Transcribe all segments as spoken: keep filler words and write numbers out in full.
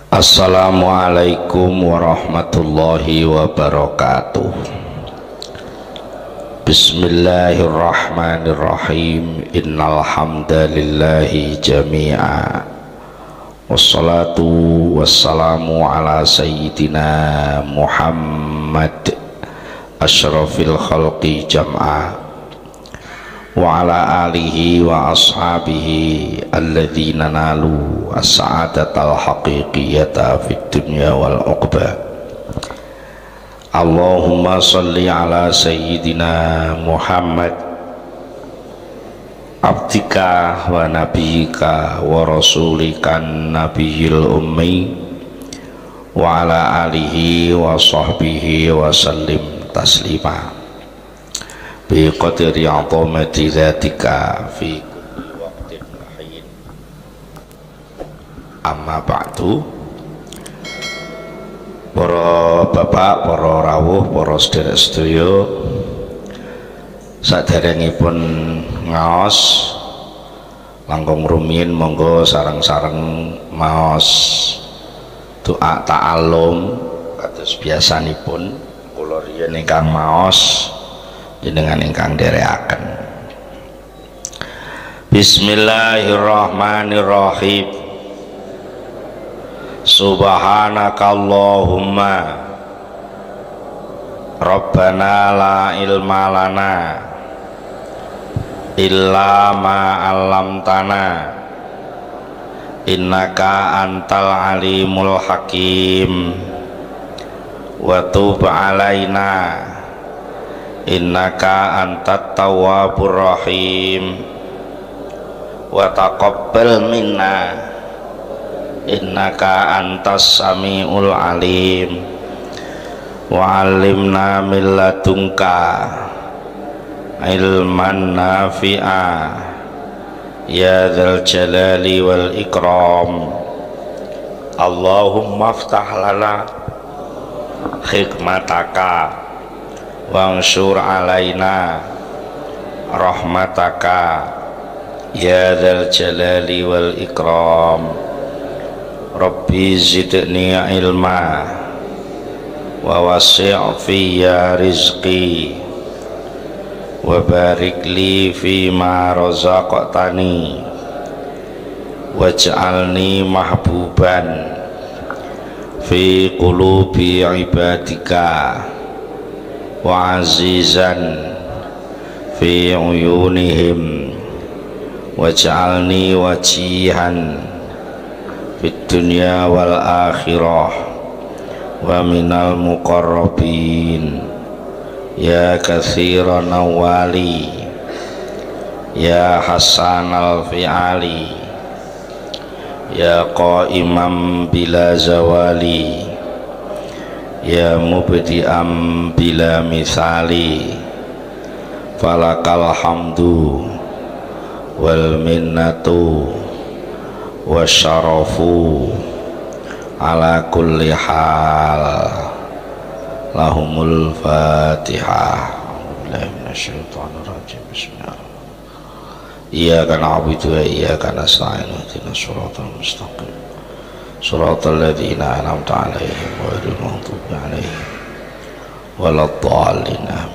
Assalamualaikum warahmatullahi wabarakatuh. Bismillahirrahmanirrahim. Innal hamdalillahi jami'a. Wassalatu wassalamu ala sayyidina Muhammad asyrafil khalqi jam'a wa ala alihi wa ashabihi alladzina nalu as-sa'adatal haqiqiyata fid dunya wal uqba. Allahumma salli ala sayyidina Muhammad abdika wa nabiyika wa rasulikan nabiyil ummi wa ala alihi wa sahbihi wa sallim taslima bi qadri 'azamati dzatika fi kulli waqtin wa hin. Amma ba'du. Para bapak, para rawuh, para sedherek-sedherek, saderengipun ngaos langkung rumiyin monggo sareng-sareng maos doa ta'allum kados biasanipun kula riyen ingkang maos jenengan ingkang nderekaken. Bismillahirrahmanirrahim. Subhanakallahumma Rabbana la ilma lana illa ma 'allamtana innaka antal alimul hakim wa tub alaina innaka antat tawwabur rahim wa taqabbal minna innaka antas samiul alim wa 'allimna min ladunka ilman nafi'a ya dzal jalali wal ikram. Allahumma aftah lana hikmataka wansur alaina rahmataka ya dzal jalali wal ikram. Rabbi zidni ilma wa wasi' fiyya rizqi wa barik li fima razaqtani waj'alni mahbuban fi qulubi ibadika wa azizan fi uyunihim waj'alni wajihan fid dunya wal akhirah wa minal muqarrabin ya katsiran nawali ya hasanal fi'ali ya qaimam bila zawali ya mubdi'am bila misali falakal hamdu wal minnatu wasyarafu ala kulli hal. Lahumul fatihah. Billahi minasyaitonir rajim. Bismillah. Iyyaka na'budu wa iyyaka nasta'in ihdinas siratal mustaqim siratal ladzina an'amta 'alaihim ghairil maghdubi 'alaihim waladdallin. Amin.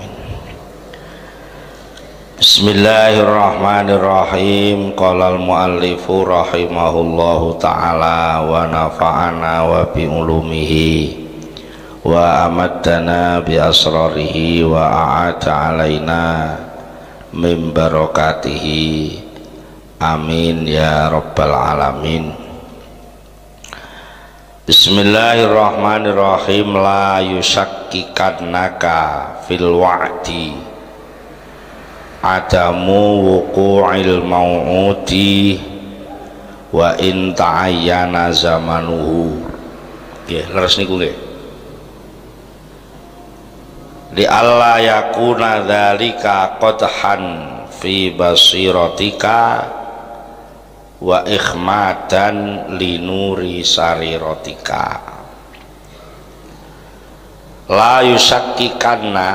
Bismillahirrahmanirrahim. Qala al-muallifu rahimahullahu ta'ala wa nafa'ana wa bi ulumihi wa amaddana bi asrarihi wa a'ada alaina min barakatihi. Amin ya rabbal alamin. Bismillahirrahmanirrahim. La yusakkikannaka fil wa'di adamu wuqu'il mau'udi wa in ta'ayyana zamanuhu. Nggih, leres niku nggih. Li alla yakuna dzalika qadhan fi basiratika wa ikhmadan linuri sariratika. La yusakkikanna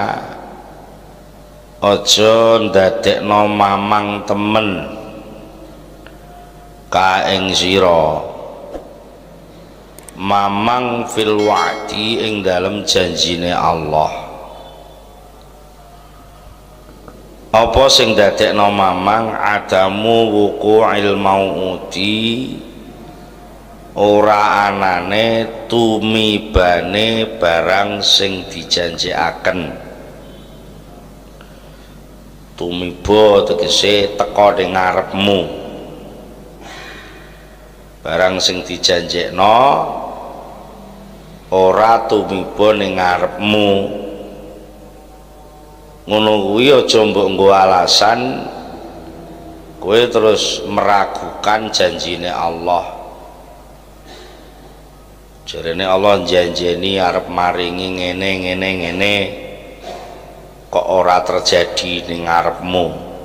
ojo ndadekno mamang temen ka ing sira mamang fil wa'di ing dalem janjine Allah. Apa sing dadekno mamang adamu wuqu'il mau'udi, ora anane tumibane barang sing dijanjikaken. Tumiba tegese teka ning ngarepmu, barang sing dijanjekno ora tumiba ning ngarepmu. Ngono kuwi aja mbok nggo alasan kowe terus meragukan janjine Allah. Jarene Allah janjeni arep maringi ngene ngene ngene, kok ora terjadi ning ngarepmu.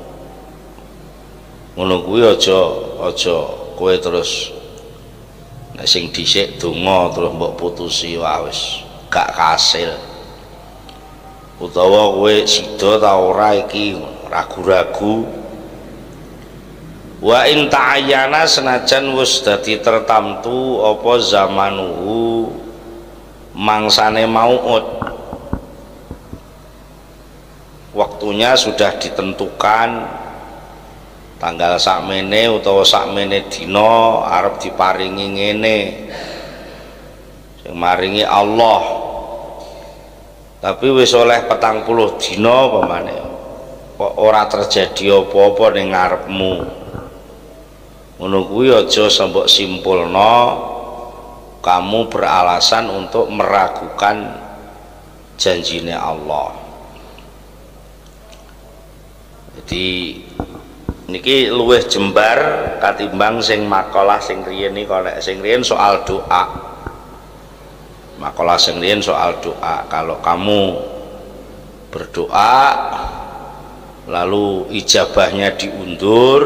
Ngono kuwi aja aja kowe terus nek sing dhisik donga terus mbok putusi wis gak kasil. Utawa kowe sida ta ora iki ragu-ragu. Wa in ta'ayyana senajan wis dadi tertamtu apa zamanuhu mangsane mau'ud, waktunya sudah ditentukan tanggal sakmene utawa sakmene dina arep diparingi ngene sing maringi Allah, tapi wis oleh petang puluh dina pamane kok ora terjadi apa-apa ning ngarepmu. Ngono kuwi aja sambok simpulno kamu beralasan untuk meragukan janjine Allah. Jadi niki luwih jembar katimbang sing makalah sing riyen iki. Kalau sing riyen soal doa, makalah sing riyen soal doa. Kalau kamu berdoa lalu ijabahnya diundur,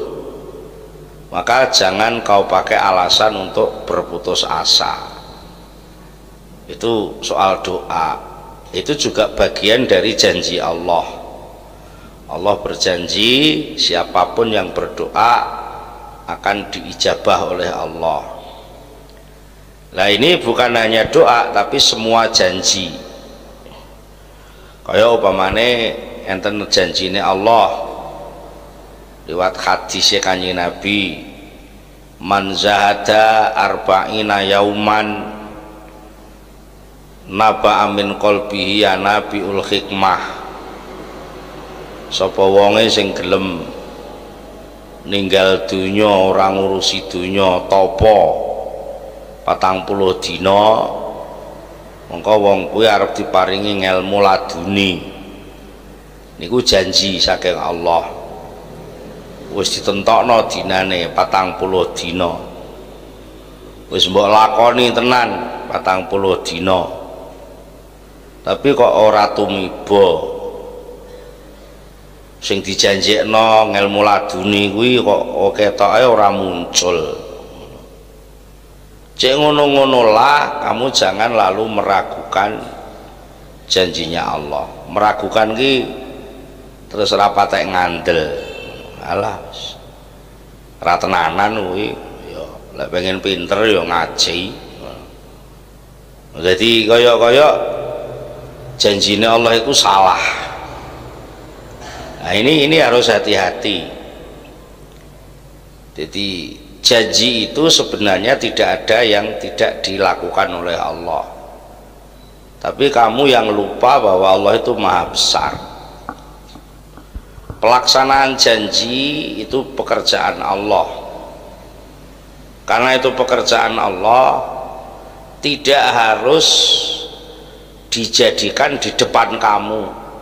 maka jangan kau pakai alasan untuk berputus asa. Itu soal doa, itu juga bagian dari janji Allah. Allah berjanji siapapun yang berdoa akan diijabah oleh Allah. Nah ini bukan hanya doa tapi semua janji. Kaya upamane enten janjine Allah lewat hadis Kanjeng Nabi, man zahada arba'ina yauman naba amin qalbihi ya nabiul hikmah. Sapa wonge sing gelem ninggal dunya ora ngurusi dunya tapa patang puluh dina, mongko wong kuwi arep diparingi ngelmu laduni. Niku janji saking Allah. Wis ditentokno dinane patang puluh dina, wis mbok lakoni tenan patang puluh dina, tapi kok ora tumiba sing dijanjekno ngelmu laduni kuwi kok ketoke ora muncul. Cek ngono-ngono lah, kamu jangan lalu meragukan janjinya Allah. Meragukan ki terus ora patek ngandel. Alah ra tenanan kuwi ya lek pengen pinter ya ngaji. Jadi kaya-kaya janjine Allah itu salah. Nah ini ini harus hati-hati. Jadi janji itu sebenarnya tidak ada yang tidak dilakukan oleh Allah, tapi kamu yang lupa bahwa Allah itu maha besar. Pelaksanaan janji itu pekerjaan Allah. Karena itu pekerjaan Allah, tidak harus dijadikan di depan kamu.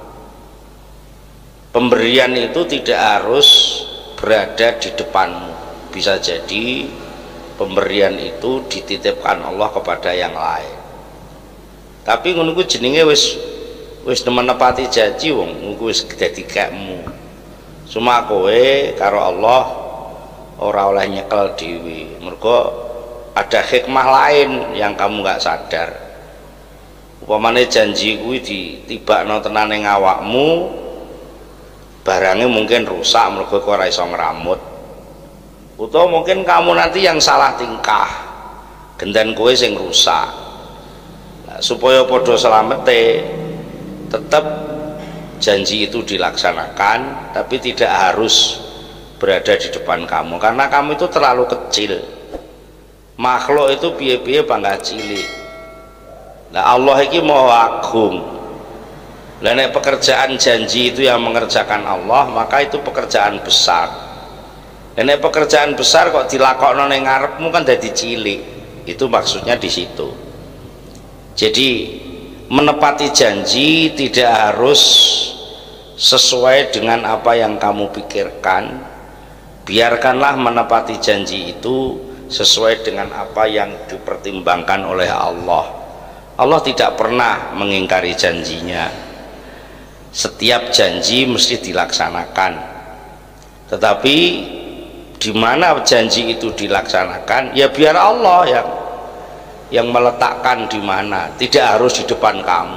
Pemberian itu tidak harus berada di depanmu. Bisa jadi pemberian itu dititipkan Allah kepada yang lain. Tapi ngono ku jenenge wis wis menepati janji wong, ngono wis dadi kakmu. Cuma kowe karo Allah ora oleh nyekel dhewe. Mergo ada hikmah lain yang kamu nggak sadar. Upamane janji kuwi ditibakno tenan ning awakmu, barangnya mungkin rusak mergo kowe ora iso ngramut. Utawa mungkin kamu nanti yang salah tingkah, genten kowe sing rusak. Nah, supaya padha slamete tetap janji itu dilaksanakan, tapi tidak harus berada di depan kamu karena kamu itu terlalu kecil. Makhluk itu piye-piye bangga cilik. Nah, Allah iki maha agung. Lah nek pekerjaan janji itu yang mengerjakan Allah, maka itu pekerjaan besar. Dan nek pekerjaan besar kok dilakokno ning ngarepmu kan dadi cilik. Itu maksudnya di situ. Jadi menepati janji tidak harus sesuai dengan apa yang kamu pikirkan. Biarkanlah menepati janji itu sesuai dengan apa yang dipertimbangkan oleh Allah. Allah tidak pernah mengingkari janjinya. Setiap janji mesti dilaksanakan. Tetapi di mana janji itu dilaksanakan, ya biar Allah yang yang meletakkan di mana, tidak harus di depan kamu.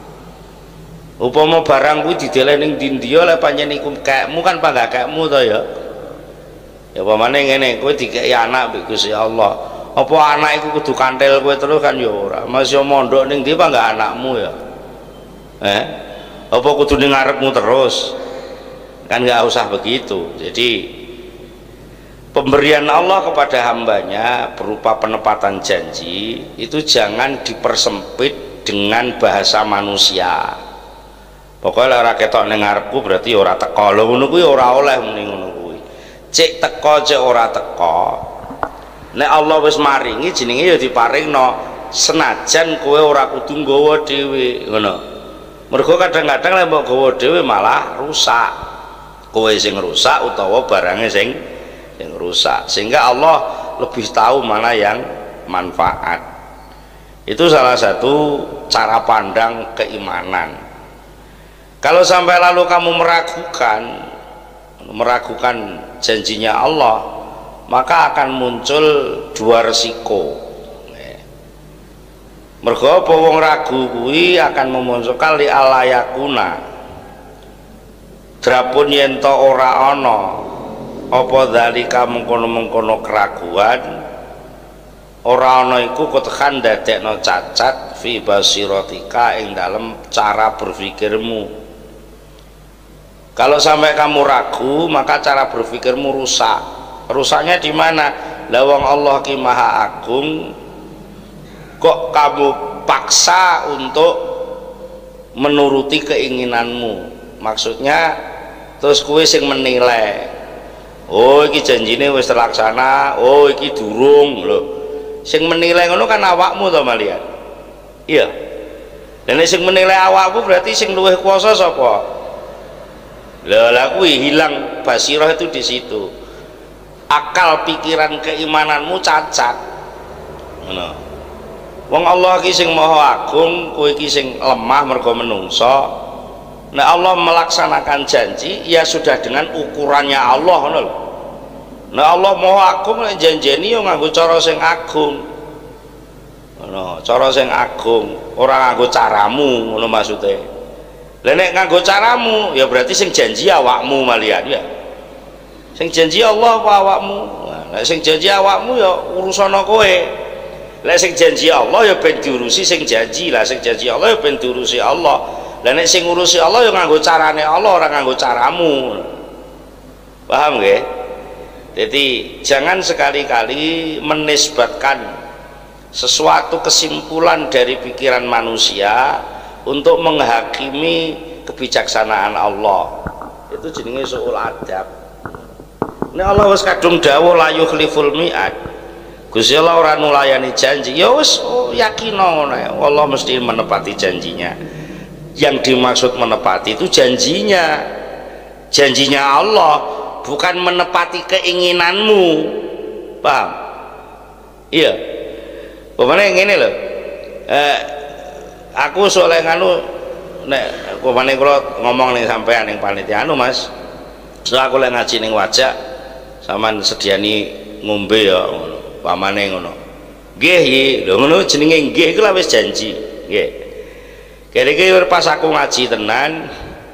Upama barang kuwi didele ning ndi lek pancen iku kekmu kan panggah kekmu to ya. Ya pamane ngene, kowe dikeki anak mbek Gusti Allah. Apa anak iku kudu kanthil kowe terus kan ya ora. Masih mondok ning ndi panggah anakmu ya. Eh? Apa kudu ning ngarepmu terus? Kan nggak usah begitu. Jadi pemberian Allah kepada hambanya berupa penepatan janji itu jangan dipersempit dengan bahasa manusia. Pokoknya ora ketok ning ngarepku berarti ora teko. Lho ngono kuwi ora oleh muni ngono kuwi. Cek teko cek ora teko. Nek Allah wis maringi jenenge ya diparingno senajan kowe ora kudu nggawa dhewe, ngono. Mergo kadang-kadang lek mbok gawa dhewe malah rusak. Kowe sing rusak utawa barangnya sing yang rusak, sehingga Allah lebih tahu mana yang manfaat. Itu salah satu cara pandang keimanan. Kalau sampai lalu kamu meragukan meragukan janjinya Allah, maka akan muncul dua resiko. Mergo apa wong ragu kuwi akan memunculkan li alayakuna drapun yen to ora ana apa dalika mengkono-mengkono keraguan, ora ana iku ketekan dadekno cacat fi basiratika ing dalam cara berpikirmu. Kalau sampai kamu ragu, maka cara berpikirmu rusak. Rusaknya di mana? Lah wong Allah ki Maha Agung, kok kamu paksa untuk menuruti keinginanmu? Maksudnya terus kowe sing menilai. Oh iki janjine wis terlaksana, oh iki durung lho. Sing menilai ngono kan awakmu to malian. Iya. Dan sing menilai awakmu berarti sing luwih kuwasa sapa? Lah lah kuwi hilang basirah itu di situ. Akal pikiran keimananmu cacat. Ngono. Wong Allah ki sing Maha Agung, kowe iki sing lemah mergo menungso. Nek Allah melaksanakan janji ya sudah dengan ukurannya Allah, ngono lho. Nek Allah Maha Agung nek janjeni yo nganggo cara sing agung. Ngono, cara sing agung, ora nganggo caramu, ngono maksude. Lah nek nganggo caramu ya berarti sing janji awakmu malian ya. Sing janji Allah apa awakmu? Nek sing janji awakmu ya urusana kowe. Lek sing janji Allah ya ben diurusi sing janji, lah sing janji Allah ya ben diurusi Allah. Lah nek sing ngurusi Allah ya nganggo carane Allah, ora nganggo caramu. Paham nggih? Jadi jangan sekali-kali menisbatkan sesuatu kesimpulan dari pikiran manusia untuk menghakimi kebijaksanaan Allah. Itu jenenge suul adab. Nek Allah wis kadung dawuh la yukhliful mi'ad. Gusti Allah ora nulayani janji, ya wis oh, yakin ngono ya. Allah mesti menepati janjinya. Yang dimaksud menepati itu janjinya. Janjinya Allah bukan menepati keinginanmu. Paham? Iya. Pemane ngene lho. Eh aku soalé nganu nek pemane kula ngomong ning sampean ning panitia anu Mas. So aku lek ngaji ning wajak sampean sediani ngombe ya ngono. Pamane ngono. Nggih, nggih. Lho ngono jenenge nggih iku wis janji. Nggih. Kira-kira pas aku ngaji tenan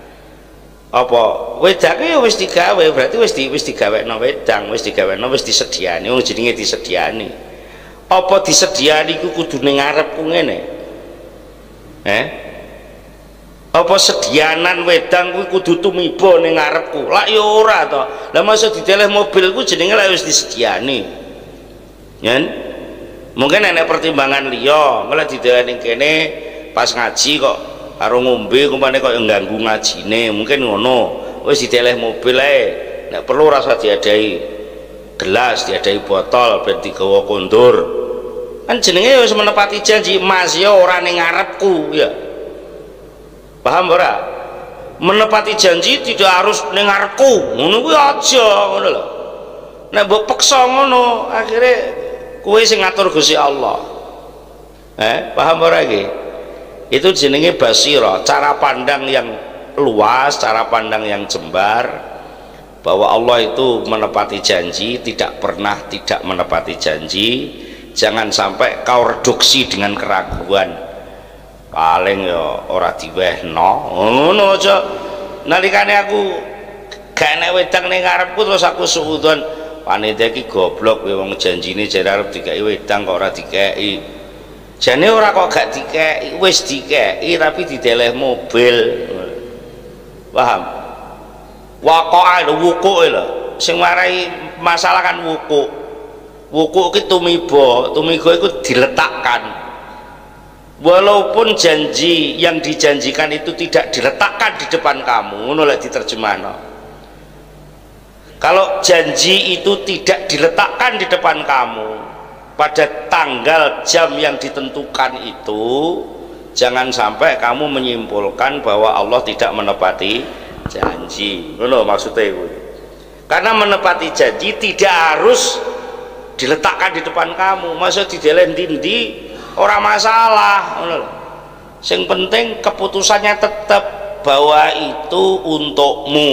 apa wedake wis digawe berarti wis di wis digawekno wedang, wis digawekno wis disediani. Wong jenenge disediani. Apa disediani iku kudu ning ngarepku ngene? Eh? Apa sedianan wedang kuwi kudu tumiba ning ngarepku? Lah ya ora to. Lah masa dideleh mobil ku jenenge lek wis disediani. Yen mungkin enek pertimbangan liya, malah dideleh ning kene pas ngaji kok karo ngombe kumpane kok ngganggu ngajine, mungkin ngono. Wis dideleh mobil ae. Nek perlu rasa diadai gelas, diadai botol ben digawa kondur. Kan jenenge wis menepati janji, Mas ya ora ning ngarepku ya. Paham ora? Menepati janji tidak harus ning ngarepku. Ngono kuwi aja ngono lho. Nek mbok peksa ngono, akhire kowe sing ngatur Gusti Allah. Eh, paham ora iki? Itu jenenge basira, cara pandang yang luas, cara pandang yang jembar. Bahwa Allah itu menepati janji, tidak pernah tidak menepati janji. Jangan sampai kau reduksi dengan keraguan. Paling ya ora diwehno ngono aja. Nalikane aku gak enek wedang ning ngarepku terus aku suudzon, panitia iki goblok kowe wong janjine jare arep dikeki wedang kok ora dikeki. Jane ora kok gak dikeki, wis dikeki tapi dideleh mobil. Paham? Waqa'a wuku' lho. Sing marai masalah kan wuku'. Wuku' ki tumiba, tumiba iku diletakkan. Walaupun janji yang dijanjikan itu tidak diletakkan di depan kamu, ngono lek diterjemahno. Kalau janji itu tidak diletakkan di depan kamu pada tanggal jam yang ditentukan itu, jangan sampai kamu menyimpulkan bahwa Allah tidak menepati janji. Ngono maksudnya itu. Karena menepati janji tidak harus diletakkan di depan kamu. Masa dideleh ndi-ndi ora masalah, ngono lho. Sing penting keputusannya tetap bahwa itu untukmu.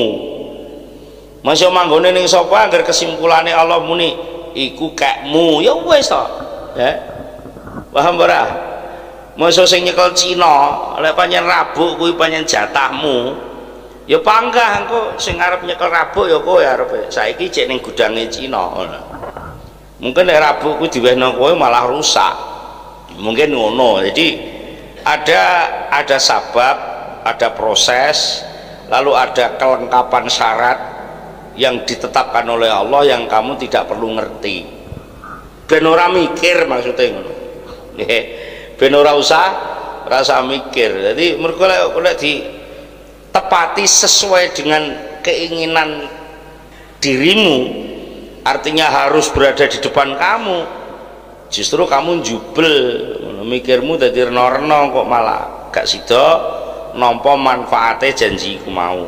Masya manggone ning sapa agar kesimpulannya Allah muni iku kakmu, ya wis to. Ya. Paham ora? Masa sing nyekel Cina, lek pancen rabuk kuwi pancen jatahmu. Ya panggah engko sing arep nyekel rabuk ya kowe arep. Saiki cek ning gudange Cina ngono. Mungkin nek rabuk kuwi diwehno kowe malah rusak. Mungkin ngono. Jadi ada ada sabab, ada proses, lalu ada kelengkapan syarat yang ditetapkan oleh Allah yang kamu tidak perlu ngerti. Ben ora mikir maksudnya ngono. Nggih. Ben ora usah rasa mikir. Jadi mergo lek di tepati sesuai dengan keinginan dirimu, artinya harus berada di depan kamu, justru kamu jubel mikirmu dadi reno-reno kok malah gak sida nampa manfaate janjiku mau.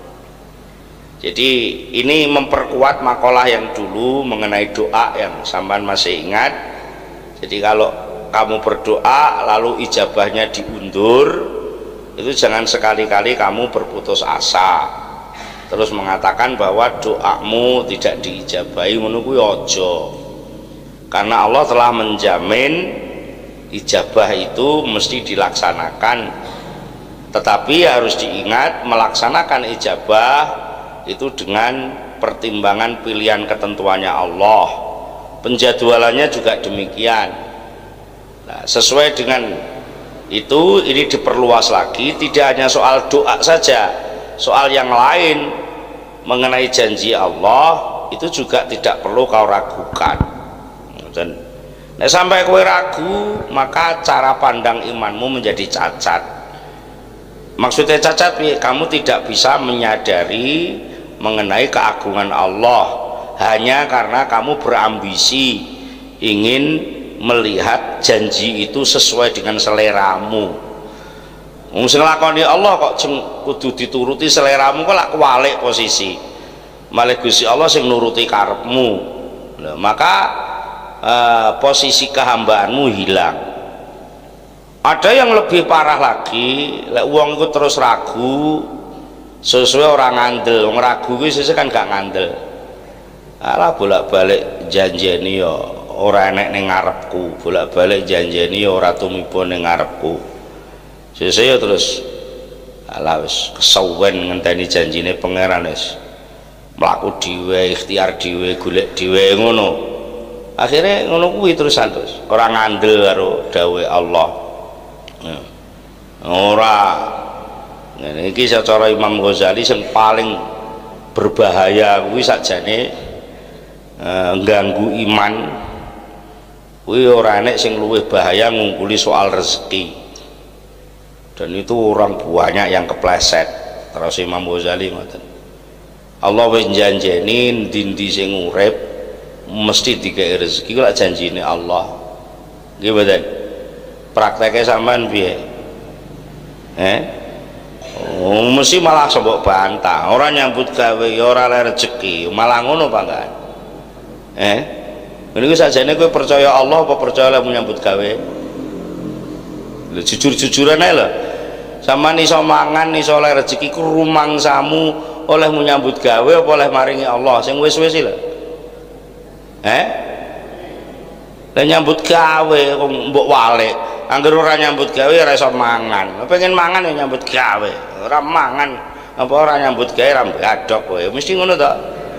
Jadi ini memperkuat makalah yang dulu mengenai doa yang sampean masih ingat. Jadi kalau kamu berdoa lalu ijabahnya diundur, itu jangan sekali-kali kamu berputus asa terus mengatakan bahwa doamu tidak diijabahi, ngono kuwi aja. Karena Allah telah menjamin ijabah itu mesti dilaksanakan, tetapi harus diingat melaksanakan ijabah itu dengan pertimbangan pilihan ketentuannya Allah, penjadwalannya juga demikian. Nah, sesuai dengan itu ini diperluas lagi, tidak hanya soal doa saja, soal yang lain mengenai janji Allah itu juga tidak perlu kau ragukan. Dan nah, sampai kau ragu, maka cara pandang imanmu menjadi cacat. Maksudnya cacat, kamu tidak bisa menyadari mengenai keagungan Allah hanya karena kamu berambisi ingin melihat janji itu sesuai dengan seleramu. Wong sing lakoni Allah kok kudu dituruti seleramu, kok lak kuwalik posisi. Malah Gusti Allah sing nuruti karepmu. Nah, maka eh, posisi kehambaanmu hilang. Ada yang lebih parah lagi, lek wong iku terus ragu sesuai orang ngandel. Wong ragu kuwi sesuk kan gak ngandel. Alah bolak-balik janjeni yo ora enek ning ngarepku, bolak-balik janjeni ora tumiba ning ngarepku. Sesuk yo terus alah wis kesuwen ngenteni janjine pangeran wis mlaku dhewe, ikhtiar dhewe, golek dhewe ngono. Akhirnya ngono kuwi terusan terus ora ngandel karo dawuh Allah. Ya. Ora ngene iki secara Imam Ghazali sing paling berbahaya kuwi sakjane eh, ganggu iman kuwi ora enek sing luwih bahaya ngungkuli soal rezeki. Dan itu orang banyak yang kepleset. Terus Imam Ghazali ngoten. Allah wis janjeni ndi-ndi sing urip mesti dikai rezeki kok janjine Allah. Nggih mboten? Prakteke sampean piye? Eh? Oh, mesti malah mbok bantah. Ora nyambut gawe ya ora oleh rezeki. Malah ngono pangkat. Eh? Niku sajane kowe percaya Allah apa percaya oleh menyambut gawe? Lho jujur-jujuran ae lho. Sampeyan iso mangan iso oleh rezeki ku rumangsamu oleh menyambut gawe apa oleh maringi Allah sing wis-wis lho. Eh? Lah nyambut gawe kok mbok walik. Angger ora nyambut gawe ora iso mangan. Pengen mangan ya nyambut gawe. Ora mangan apa ora nyambut gawe ra gadok kowe. Mesti ngono to.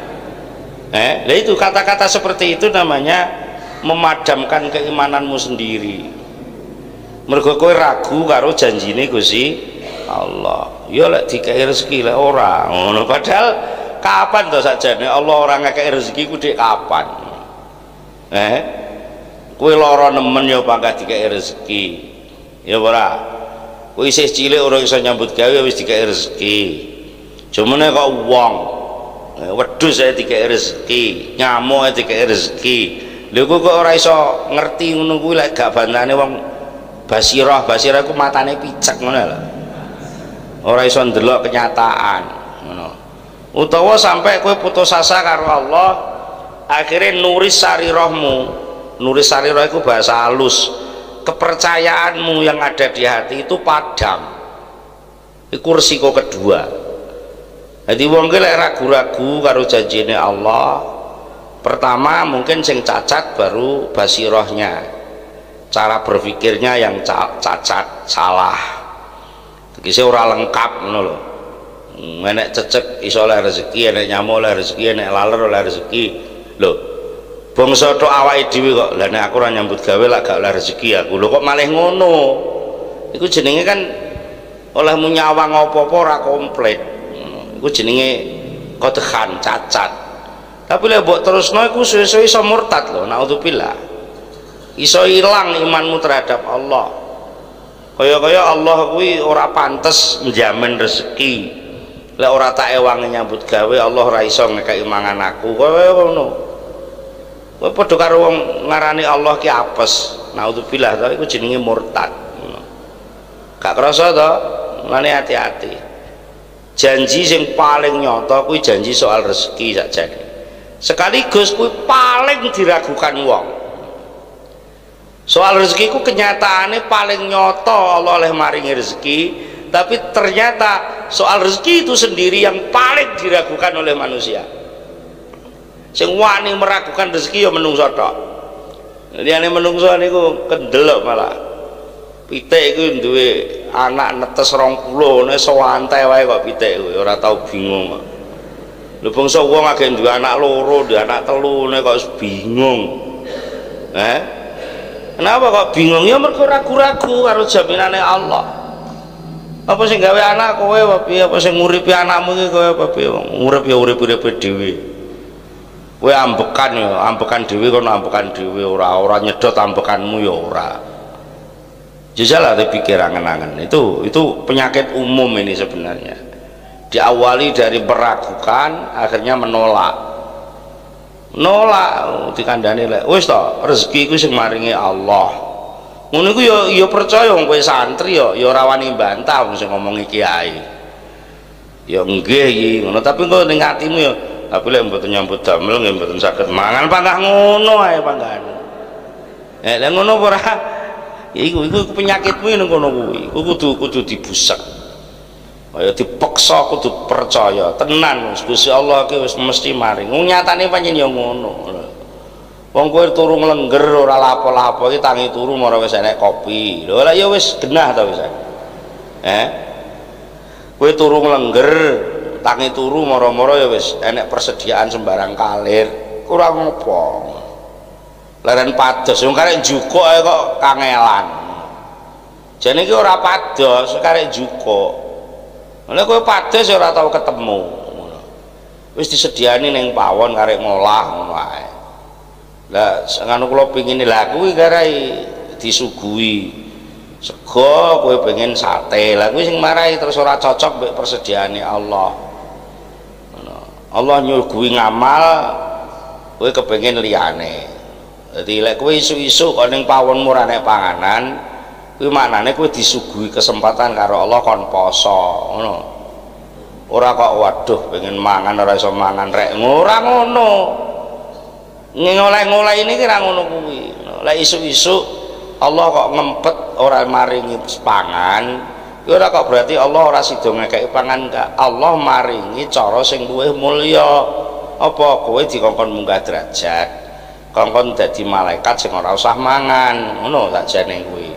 Eh? Lah itu kata-kata seperti itu namanya memadamkan keimananmu sendiri. Mergo kowe ragu karo janjine Gusti Allah. Ya lek dikai rezeki lek ora ngono. Padahal kapan to sakjane Allah ora ngekek rezeki ku dik kapan? Eh, kowe lara nemen ya pangkat dikai rezeki, ya ora. Kowe isih cilik ora iso nyambut gawe wis dikai rezeki. Jumene kok wong wedhus ae dikai rezeki, nyamuk ae dikai rezeki. Lha kowe kok ora iso ngerti ngono kuwi lek gak bantane wong basirah, basirah ku matane picek ngono lho. Ora iso ndelok kenyataan ngono. Utawa sampai kowe putus asa karo Allah, akhirnya nuris sarirahmu. Nuris sarirah itu bahasa halus, kepercayaanmu yang ada di hati itu padam. Itu resiko kedua. Jadi wong ki lek ragu-ragu karo janjine Allah, pertama mungkin sing cacat baru basirahnya, cara berpikirnya yang cacat, salah, tegese ora lengkap ngono lho. Enek cecek iso oleh rezeki, enek nyamuk oleh rezeki, enek laler oleh rezeki. Lho, bangsa tok awake dhewe kok. Lah nek aku ora nyambut gawe lak gak oleh rezeki aku. Lho kok malih ngono? Iku jenenge kan olehmu nyawang apa-apa ora komplit. Iku jenenge kotehan, cacat. Tapi lek mbok terusno iku suwe-suwe iso murtad lho, naudzubillah. Iso ilang imanmu terhadap Allah. Kaya-kaya Allah kuwi ora pantes njamin rezeki. Lek ora tak ewangi nyambut gawe Allah ora iso ngekeki mangan aku. Kaya ngono. Kowe padha karo wong ngarani Allah ki apes. Naudzubillah ta iku jenenge murtad. Gak krasa to? Mulane hati-hati. Janji sing paling nyata kuwi janji soal rezeki sakjane. Sekaligus kuwi paling diragukan wong. Soal rezeki ku kenyataannya paling nyata Allah oleh maringi rezeki, tapi ternyata soal rezeki itu sendiri yang paling diragukan oleh manusia. Sing wani meragukan rezeki ya menungso tok. Liyane menungso niku kendelok malah. Pitik iku duwe anak netes rong puluh, nek sawantai wae kok pitik kuwi ora tau bingung kok. Lho bangsa wong agek duwe anak loro, duwe anak telu nek kok bingung. Eh? Kenapa kok bingung? Ya mergo ragu-ragu karo jaminane Allah. Apa sing gawe anak kowe apa piye? Apa sing nguripi anakmu iki kowe apa piye? Urip ya urip-uripe dhewe. Kowe ambekan ya, ambekan dhewe kono ambekan dhewe, ora ora nyedot ambekanmu ya ora. Jajalah pikir angen-angen. Itu itu penyakit umum ini sebenarnya. Diawali dari meragukan, akhirnya menolak. Nolak dikandani lek wis to rezeki iku sing maringi Allah. Ngono iku ya ya percaya wong kowe santri ya ya ora wani bantah wong sing ngomongi kiai. Ya nggih iki ngono tapi kok ning atimu ya tapi lek mboten nyambut damel nggih mboten saged mangan panggah ngono ae panggahan. Eh lek ngono ora iku iku penyakitmu ning kono kuwi. Iku kudu kudu dibusek. Kaya dipaksa kudu percaya tenan Gusti Allah ki wis mesti maring. Nyatane pancen ya ngono. Wong kowe turu nglengger ora lapo-lapo iki tangi turu mara wis enek kopi. Lho lah ya wis genah ta wis. Eh? Kowe turu nglengger, tangi turu mara-mara ya wis enek persediaan sembarang kalir. Kurang apa? leren pados wong karek njukuk ae kok kangelan. Jane iki ora pados karek njukuk. Lha kowe pados ora tau ketemu ngono. Wis disediani ning pawon karek ngolah ngono ae. Lah ngono kula pengine lha kuwi karek disuguhi sego, kowe pengen sate. Lah kuwi sing marahi terus ora cocok mbek persediaane Allah. Ngono. Allah nyuguhi ngamal, kowe kepengin liyane. Dadi lek kowe isu-isu kok ning pawonmu ora nek panganan, kuwi maknane kowe disuguhi kesempatan karo Allah kon poso, ngono. Ora kok waduh pengen mangan ora iso mangan rek. Ora ngono. Ngoleh-ngoleh ini kira ngono kuwi. Lek isu-isu Allah kok ngempet ora maringi pangan, ya ora kok berarti Allah ora sida ngekeki pangan. Allah maringi cara sing luwih mulya. Apa kowe dikongkon munggah derajat, kongkon dadi malaikat sing ora usah mangan, ngono sakjane kuwi.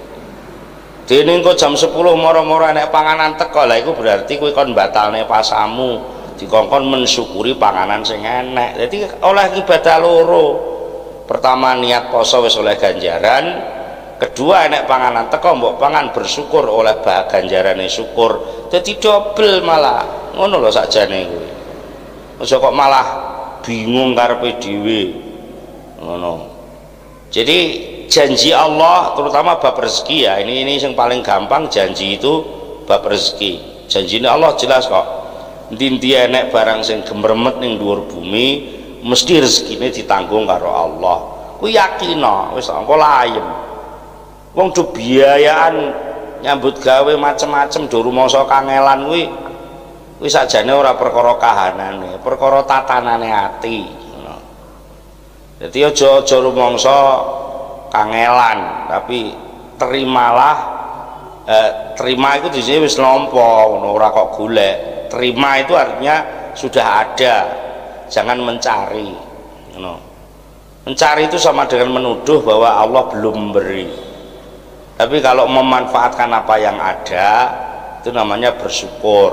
Dene engko jam sepuluh moro-moro enek panganan teko, lha iku berarti kowe kon batalne pasamu, dikongkon mensyukuri panganan sing enek. Dadi oleh ibadah loro. Pertama niat poso wis oleh ganjaran, kedua enek panganan teko mbok pangan bersyukur oleh bah ganjarane syukur. Dadi dobel malah. Ngono lho sakjane kuwi. Aja kok malah bingung karepe dhewe. Ngono. Jadi janji Allah terutama bab rezeki ya, ini ini yang paling gampang janji itu bab rezeki. Janjine Allah jelas kok. Ndi-ndi enek barang sing gemremet ning dhuwur bumi mesti rezekine ditanggung karo Allah. Kuwi yakina wis engko layem. Wong do biayaan nyambut gawe macem-macem do rumangsa kangelan kuwi kuwi sakjane ora perkara kahanane, perkara tatanane ati. Ngono. Dadi aja aja rumangsa kangelan, tapi terimalah eh, terima itu di sini wis nampa ngono, ora kok golek. Terima itu artinya sudah ada, jangan mencari. Ngono. Mencari itu sama dengan menuduh bahwa Allah belum memberi. Tapi kalau memanfaatkan apa yang ada itu namanya bersyukur.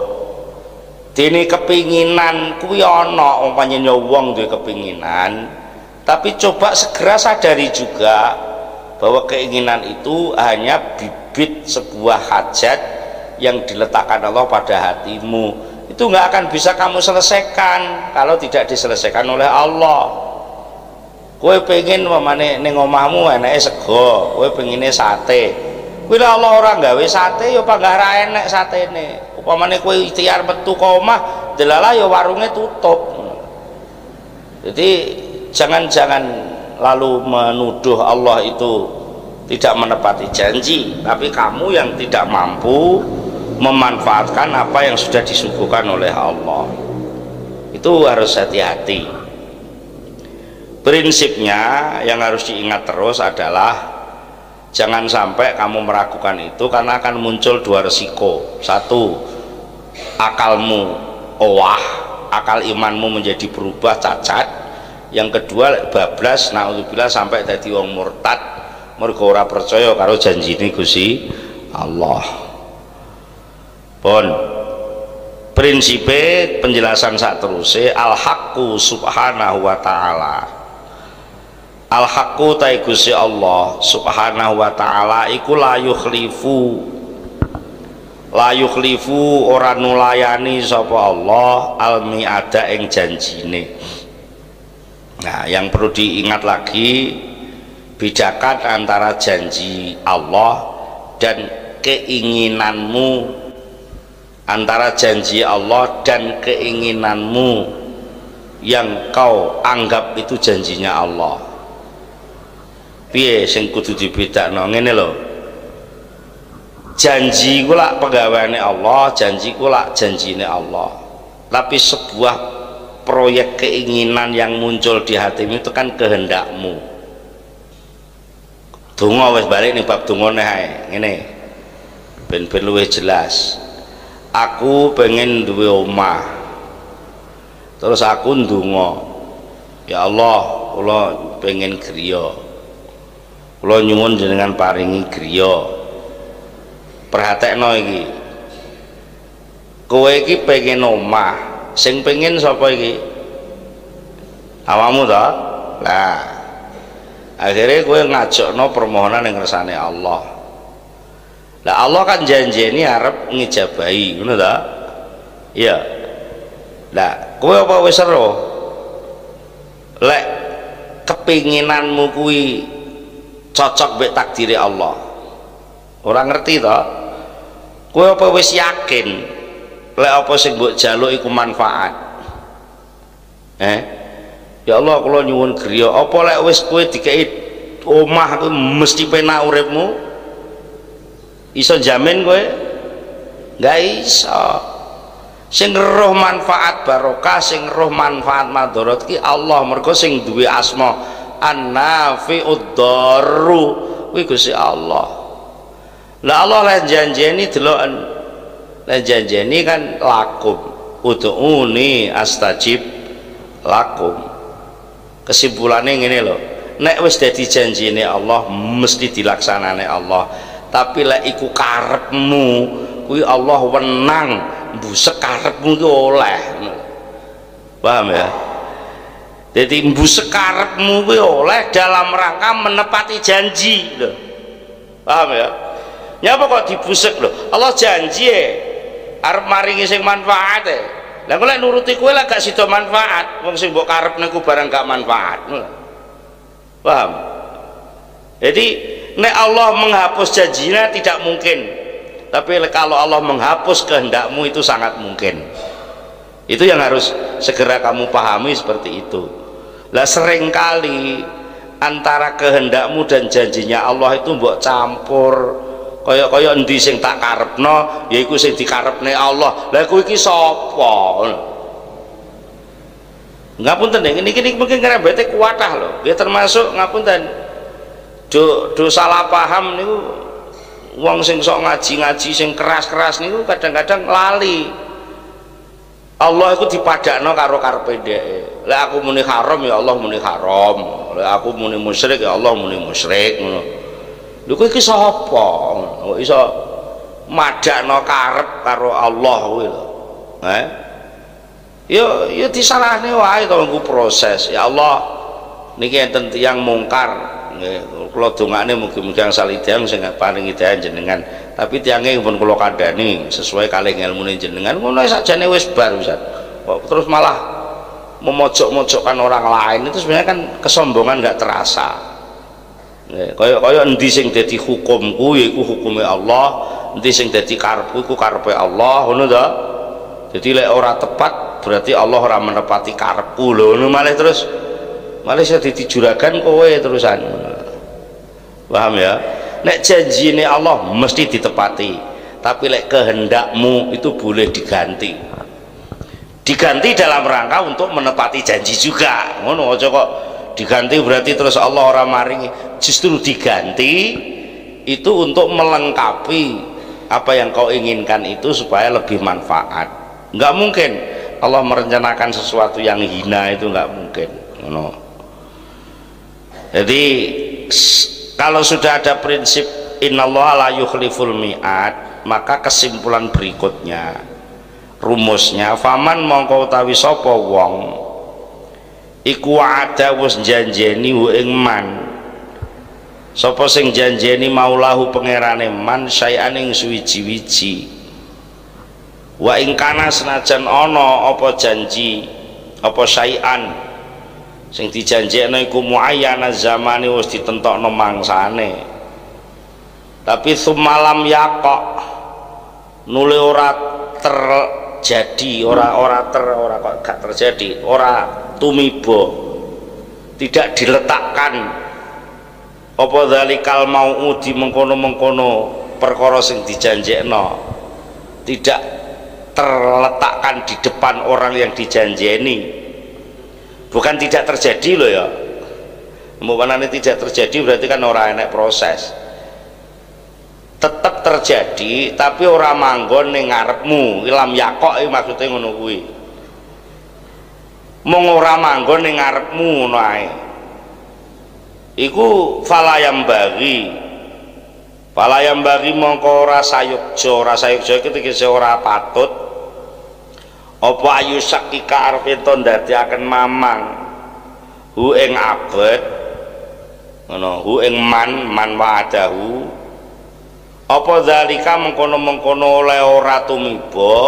Dene kepinginan kuwi ana umpamane wong duwe kepinginan, tapi coba segera sadari juga bahwa keinginan itu hanya bibit sebuah hajat yang diletakkan Allah pada hatimu. Itu nggak akan bisa kamu selesaikan kalau tidak diselesaikan oleh Allah. Kowe pengen umpamane ning omahmu enake sego, kowe pengine sate. Kuwi Allah ora gawe sate ya panggah ra enek satene. Upamane kowe ikhtiar metu ka omah, delala ya warunge tutup. Jadi jangan-jangan lalu menuduh Allah itu tidak menepati janji, tapi kamu yang tidak mampu memanfaatkan apa yang sudah disuguhkan oleh Allah. Itu harus hati-hati. Prinsipnya yang harus diingat terus adalah jangan sampai kamu meragukan itu, karena akan muncul dua resiko. Satu, akalmu owah, akal imanmu menjadi berubah cacat. Yang kedua, bablas naudzubillah sampai dadi wong murtad mergo ora percaya karo janjine Gusti Allah. Pun prinsipe penjelasan sak teruse al-haqqu subhanahu wa ta'ala. Al-haqqu ta Gusti Allah subhanahu wa ta'ala iku la yukhlifu la yukhlifu ora nulayani sapa Allah al-mi'ada ing janjine. Nah, yang perlu diingat lagi, bedakan antara janji Allah dan keinginanmu, antara janji Allah dan keinginanmu yang kau anggap itu janjinya Allah. Piye sing kudu dibedakno? Ngene lho, janji ku lak pegawaiane Allah, janji ku lak janjine Allah. Tapi sebuah proyek keinginan yang muncul di hatimu itu kan kehendakmu. Donga wis balik ning bab dongane ae. Ngene. Ben-ben luwih jelas. Aku pengen duwe omah. Terus aku ndonga, ya Allah, kula pengen griya. Kula nyuwun jenengan paringi griya. Perhatekno iki. Kowe iki pengen omah, sing pengen sapa iki? Awakmu ta? Lah. Akhirnya kowe ngajakno permohonan yang ngersane Allah. Lah Allah kan janjeni arep ngijabahi, ngono ta? Iya. Lah kowe apa wis ero? Lek kepinginanmu kuwi cocok mbek takdire Allah. Ora ngerti to? Kowe apa wis yakin lek apa sing mbok jaluk iku manfaat? Eh? Ya Allah kula nyuwun griya, apa lek wis kowe dikei omah kuwi mesti penak uripmu? Iso jamin kowe? Enggak iso. Sing roh manfaat barokah, sing roh manfaat madharat ki Allah, mergo sing duwe asma An-Nafi'ud Darru kuwi Gusti Allah. Lah Allah lan janjeni deloken, lan janjeni kan lakum ud'uni astajib lakum. Kesimpulannya ngene lho, nek wis dadi janjine Allah mesti dilaksanane Allah. Tapi lek iku karepmu kuwi Allah wenang mbusek karepmu ki oleh. Paham ya? Jadi mbusek karepmu kuwi oleh dalam rangka menepati janji lho. Paham ya? Nyapa kok dibusek lho? Allah janji e arep maringi sing manfaat e. Lah kok lek nuruti kowe lek gak sida manfaat, wong sing mbok karepne ku barang gak manfaat. Paham? Jadi nek Allah menghapus janjinya tidak mungkin, tapi kalau Allah menghapus kehendakmu itu sangat mungkin. Itu yang harus segera kamu pahami seperti itu. Lah seringkali antara kehendakmu dan janjinya Allah itu mbok campur, kaya-kaya endi sing tak karepno yaiku sing dikarepne Allah. Lah kowe iki sapa? Ngapunten niki niki mungkin ngrembete kuwatah lho. Nggih termasuk ngapunten. Do, do salah paham niku wong sing sok ngaji-ngaji sing keras-keras niku kadang-kadang lali Allah itu dipadakno karo karepe dhek. Lek aku muni haram ya Allah muni haram, lek aku muni musyrik ya Allah muni musyrik ngono. Lho kowe iki sapa kok iso madakno karep karo Allah kuwi lho. Eh? Yo yo disalahne wae to nggo proses. Ya Allah niki enten tiyang mungkar. Nggih, kula dongane mugi-mugi angsal hidayah sing paring hidayah jenengan. Tapi tiange pun kula kandhani sesuai kalih ilmune jenengan. Ngono sakjane wis bar Ustaz. Kok terus malah memojok-mojokkan orang lain itu sebenarnya kan kesombongan nggak terasa. Nggih, kaya-kaya endi sing dadi hukumku yaiku hukume Allah, endi sing dadi karepku iku karepe Allah, ngono to. Jadi lek ora tepat berarti Allah ora menepati karepku lho, ngono malih terus malah saya dadi juragan kowe terusan. Paham ya? Nek janjine Allah mesti ditepati, tapi lek kehendakmu itu boleh diganti. Diganti dalam rangka untuk menepati janji juga. Ngono aja kok diganti berarti terus Allah ora maringi. Justru diganti itu untuk melengkapi apa yang kau inginkan itu supaya lebih manfaat. Enggak mungkin Allah merencanakan sesuatu yang hina, itu enggak mungkin. Ngono. Jadi kalau sudah ada prinsip innallaha la yukhliful mi'ad, maka kesimpulan berikutnya, rumusnya, faman mongko utawi sapa wong iku ada wis janjeni hu ing man, sapa sing janjeni maulahu pangerane man sayan ing suwiji-wiji, wa ing kana senajan ana apa janji apa sayan sing dijanjekno iku muayyana zamane wis ditentokno mangsane, tapi sumalam yakok nule ora terjadi, ora ora ter ora kok gak terjadi, ora tumiba, tidak diletakkan apa zalikal mau'udi mengkono-mengkono perkara sing dijanjekno, tidak terletakkan di depan orang yang dijanjeni. Bukan tidak terjadi loh ya, bukan tidak terjadi berarti kan orang enak proses, tetap terjadi tapi orang manggon ning ngarepmu. Ilam yakok iki maksudnya ngono kuwi, mung ora manggon ning ngarepmu ngono ae iku falayam bagi falayam bagi mongko ora sayukja. Ora sayukja iki tegese ora patut apa ayu sakika arep ento ndadekaken mamang hu ing abet ngono hu ing man man wa'adahu apa zalika mengkono-mengkono oleh ora tumiba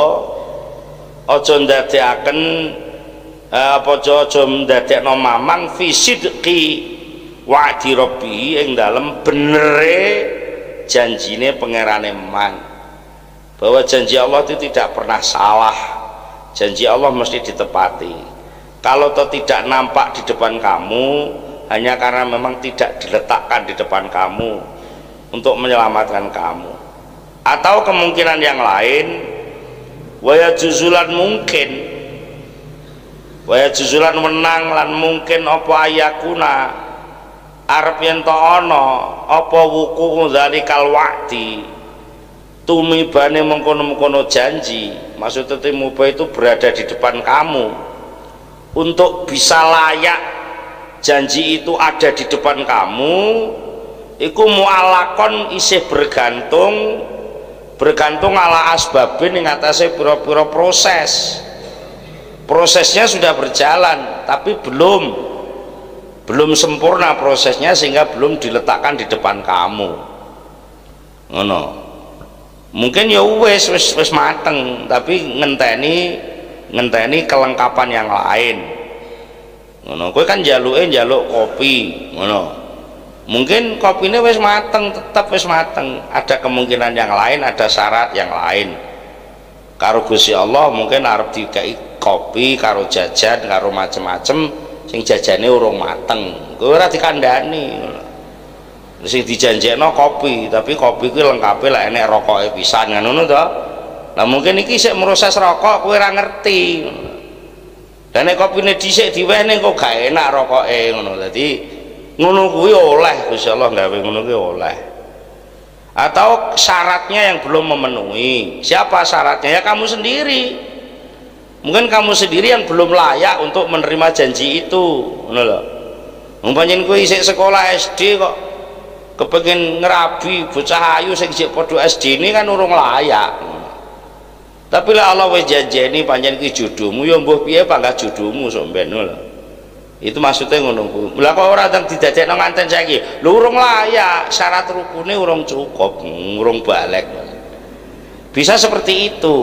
aja ndadekaken apa aja ndadekno mamang fi sidqi wa'di rabbi ing dalem benere janjine pangerane man, bahwa janji Allah itu tidak pernah salah, janji Allah mesti ditepati. Kalau toh tidak nampak di depan kamu hanya karena memang tidak diletakkan di depan kamu untuk menyelamatkan kamu, atau kemungkinan yang lain waya juzulan mungkin waya juzulan menang lan mungkin apa ayakuna arep yen to ana apa wuku dzalikal wa'di tumibane mengkono-mengkono janji, maksudnya timuba itu berada di depan kamu untuk bisa layak janji itu ada di depan kamu, iku mu'alakon isih bergantung bergantung ala asbabin yang atasnya pura-pura proses prosesnya sudah berjalan tapi belum belum sempurna prosesnya sehingga belum diletakkan di depan kamu ngono. Mungkin ya wis wis wis mateng tapi ngenteni ngenteni kelengkapan yang lain ngono. Kowe kan njaluke njaluk kopi ngono, mungkin kopinya wis mateng, tetap wis mateng, ada kemungkinan yang lain, ada syarat yang lain. Karo Gusti Allah mungkin arep dikai kopi karo jajan karo macem-macem sing jajane urung mateng, kowe ora dikandani. Sing dijanjekno kopi, tapi kopi kuwi lengkape lek enek rokoke pisan ngono to. Lah mungkin iki sik proses rokok kowe ora ngerti. Lah nek kopine dhisik diwehne kok gak enak rokoke ngono. Dadi ngono kuwi oleh Gusti Allah gawe ngono kuwi oleh. Atau syaratnya yang belum memenuhi. Siapa syaratnya? Ya kamu sendiri. Mungkin kamu sendiri yang belum layak untuk menerima janji itu ngono lho. Umpamane kowe isih sekolah S D kok kepengin ngerabi bocah ayu sing isih padha S D ini kan urung layak. Tapi lah Allah wis janjeni pancen iki jodohmu ya mbuh piye pangkat jodohmu sok ben lho. Itu maksudnya ngono. Lah kok ora teng didadekno nganten saiki. Lho urung layak, syarat rukune urung cukup, urung balik. Bisa seperti itu.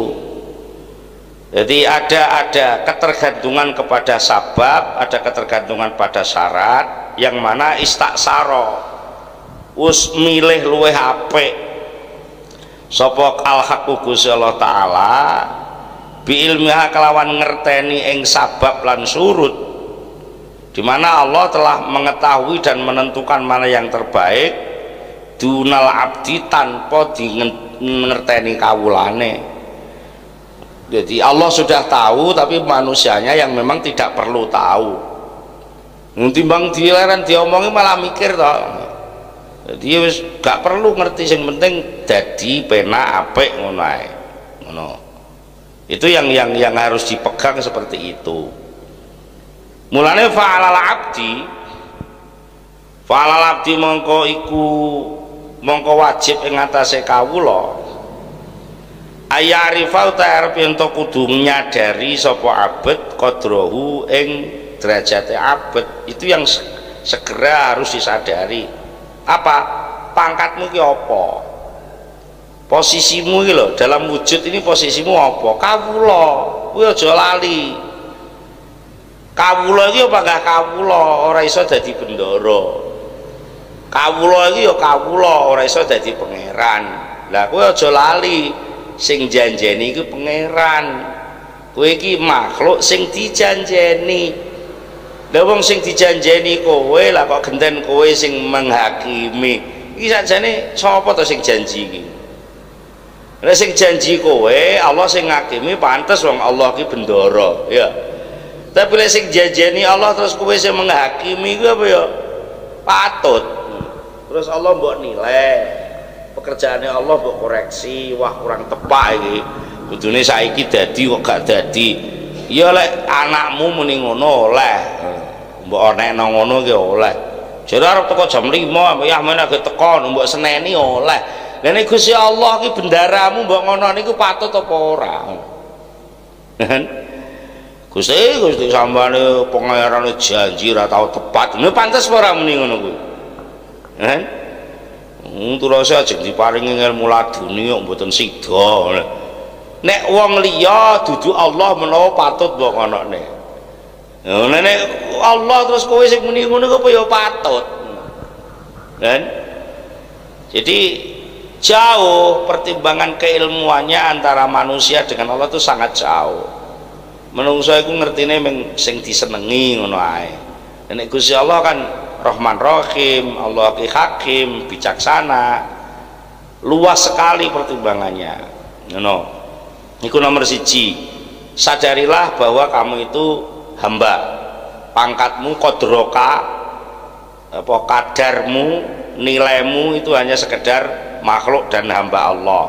Jadi ada ada ketergantungan kepada sabab, ada ketergantungan pada syarat yang mana istaksaro us milih luweh apik sapa al-haqqu Gusti Allah taala bi ilmiha kelawan ngerteni ing sabab lan surut, di mana Allah telah mengetahui dan menentukan mana yang terbaik dunal abdi tanpa di ngerteni kawulane. Jadi Allah sudah tahu tapi manusianya yang memang tidak perlu tahu. Timbang dileren diomongi malah mikir toh. Jadi wis gak perlu ngerti, yang penting dadi penak apik ngono ae. Ngono. Itu yang yang yang harus dipegang seperti itu. Mulane fa'alal abdi fa'alal abdi mongko iku mongko wajib ing atase kawula ayarifau ta'arif yen to kudu nyadari sapa abet qadrahu ing derajate abet. Itu yang segera harus disadari. Apa pangkatmu ki apa, posisimu iki lho dalam wujud ini, posisimu apa? Kawula kuwi aja lali. Kawula iki apa gak kawula ora iso dadi bendara. Kawula iki ya kawula ora iso dadi pangeran. Lah kowe aja lali sing janjeni iku pangeran, kowe iki makhluk sing dijanjeni. Lah wong sing dijanjeni kowe lah kok genten kowe sing menghakimi. Iki sakjane sapa to sing janji iki? Lah sing janji kowe, Allah sing ngakimi, pantes wong Allah ki bendara, ya. Tapi lek sing janjeni Allah terus kowe sing menghakimi iku apa ya? Patut. Terus Allah mbok nilai. Pekerjaannya Allah mbok koreksi, wah kurang tepak iki. Kudune saiki dadi kok gak dadi. Ya lek anakmu muni ngono oleh. Mbok onekno ngono ki oleh. Jare arep teko jam lima mbok ya men agek teko mbok seneni oleh. Lah nek Gusti Allah ki bendaramu mbok ngono niku patut apa ora? Gusti Gusti sambane pangerane janji ra tau tepat. Lha pantes ora muni ngono kuwi? kan terus aja diparingi ilmu laduni kok mboten sida. Nek wong liya dudu Allah menawa patut mbok konone. Nek Allah terus kowe sing muni ngono kok ya patut. Kan? Jadi jauh pertimbangan keilmuannya antara manusia dengan Allah itu sangat jauh. Menungso iku ngertine mung sing disenengi ngono ae. Nek Gusti Allah kan Rahman Rahim, Allah Ki Hakim, bijaksana, luas sekali pertimbangannya. Ngono. Iku nomor siji. Sadarilah bahwa kamu itu hamba. Pangkatmu kodroka, apa kadarmu, nilaimu itu hanya sekedar makhluk dan hamba Allah.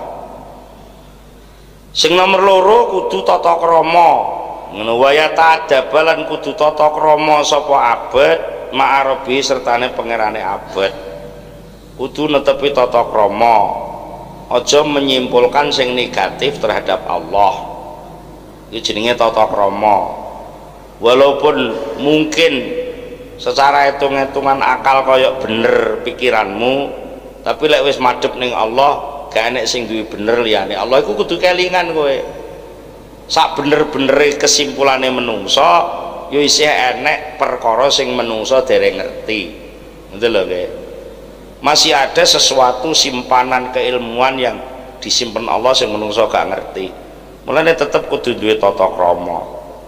Sing nomor loro kudu tata krama. Ngono wae ta'addabalan kudu tata krama sapa abad ma'arabi sertane pangerane abad. Kudu netepi tata krama. Aja menyimpulkan sing negatif terhadap Allah. Iki jenenge tata krama. Walaupun mungkin secara hitung-hitungan akal koyok bener pikiranmu, tapi lek wis madhep ning Allah gak enek sing duwe bener liyane Allah. Iku kudu kelingan kowe. Sak bener-benere kesimpulane menungso yo isih enek perkara sing menungso dereng ngerti. Ngoten lho nggih. Masih ada sesuatu simpanan keilmuan yang disimpen Allah sing menungso gak ngerti. Mulane tetep kudu duwe tata krama.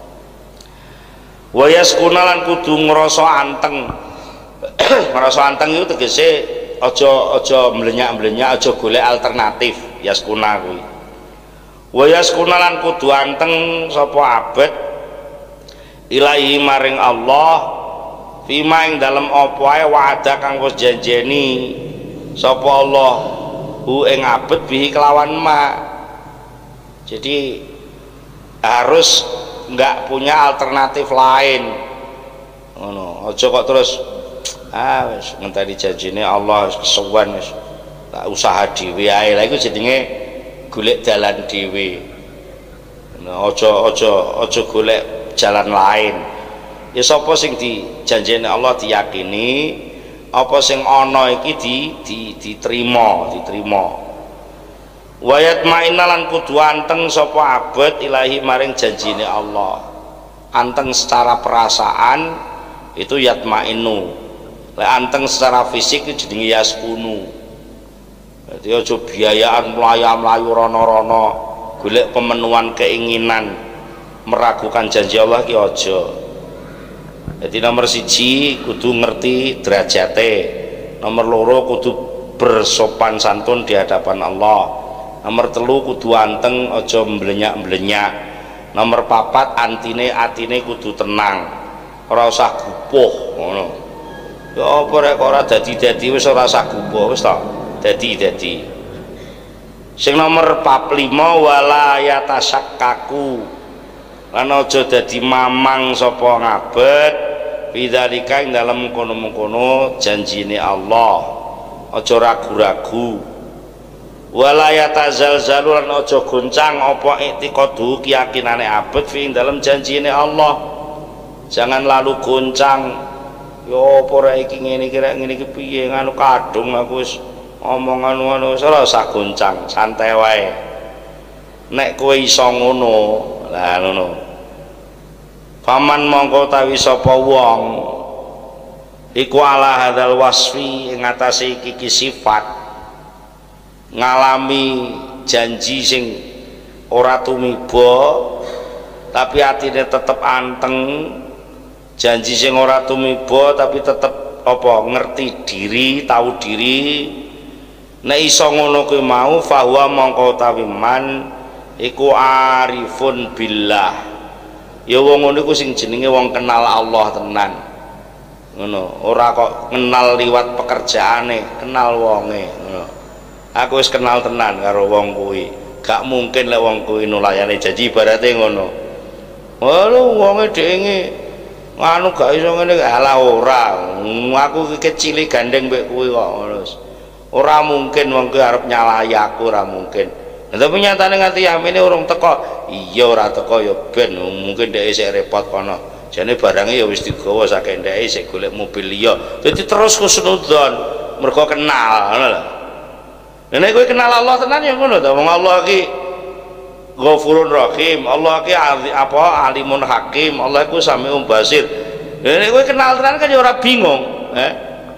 Wa yaskunalan kudu ngrasa anteng. Ngrasa anteng itu tegese aja aja mlenyak-mlenyak, aja golek alternatif. Yaskuna kuwi. Wa yaskunalan kudu anteng sapa abad ilahi maring Allah fima ing dalem apa ae wa'ada kang wis janjeni sapa Allah hu ing abad bihi kelawan ma. Jadi harus enggak punya alternatif lain ngono. Aja kok terus ah wis ngenteni janjine Allah wis kesuwen wis tak usaha dhewe ae. Lah iku jenenge golek dalan dhewe. Nah, aja aja aja golek jalan lain. Ya sapa sing dijanjeni Allah diyakini, apa sing ana iki di, di diterima, diterima. Wa yatma'inna lan kudu anteng sapa abad ilahi maring janjine Allah. Anteng secara perasaan itu yatma'inu. Lek anteng secara fisik itu jenenge yaskunu. Jadi aja biayaan melayu-melayu rono-rono golek pemenuhan keinginan meragukan janji Allah ki aja. Jadi nomor siji kudu ngerti derajate, nomor loro kudu bersopan santun di hadapan Allah, nomor telu kudu anteng aja mblenyak-mblenyak, nomor papat antine atine kudu tenang ora usah gupuh ngono. Ya apa rek ora dadi-dadi wis ora usah gupuh wis ta. Dadi-dadi sing nomor empat puluh lima wala yatasakkaku lan aja dadi mamang sapa ngabet bidzalika ing dalem kono-kono janjine Allah. Aja ragu-ragu wala yatazalzalu lan aja goncang apa iktiqadu keyakinane abet fi ing dalem janjine Allah. Jangan lalu goncang yo apa rek iki ngene iki rek ngene iki piye nganu kadung aku wis omongan ngono ora usah goncang, santai wae. Nek kowe iso ngono, lah ngono. Faman mongko tawi sapa wong iku ala hadzal wasfi ing atase iki sifat ngalami janji sing ora tumiba tapi atine tetep anteng, janji sing ora tumiba tapi tetep apa ngerti diri, tahu diri. Nek iso ngono kuwi mau fahuwa mongko utawi man iku arifun billah. Ya wong ngono iku sing jenenge wong kenal Allah tenan. Ngono, ora kok kenal liwat pekerjaane, kenal wonge ngono. Aku wis kenal tenan karo wong kuwi. Gak mungkin lek wong kuwi nulayani janji ibarate ngono. Lho wonge dhenge nganu gak iso ngene alah ora. Aku iki kecil gandeng mbek kuwi kok ngono. Ora mungkin wong kuwi arep nyalahi aku, ora mungkin. Tapi nyatane nganti yamene urung teko. Iya ora teko ya ben mungkin dhek isih repot kono. Jane barangnya ya wis digawa saking dhek isih golek mobil liya. Dadi terus kusnudzon. mergo kenal ngono lho. Nek kowe kenal Allah tenan ya ngono to, wong Allah iki Ghafurun Rahim, Allah ki apa alimun hakim, Allah ku samiun basir. Nek kowe kenal tenan kan ya ora bingung, eh.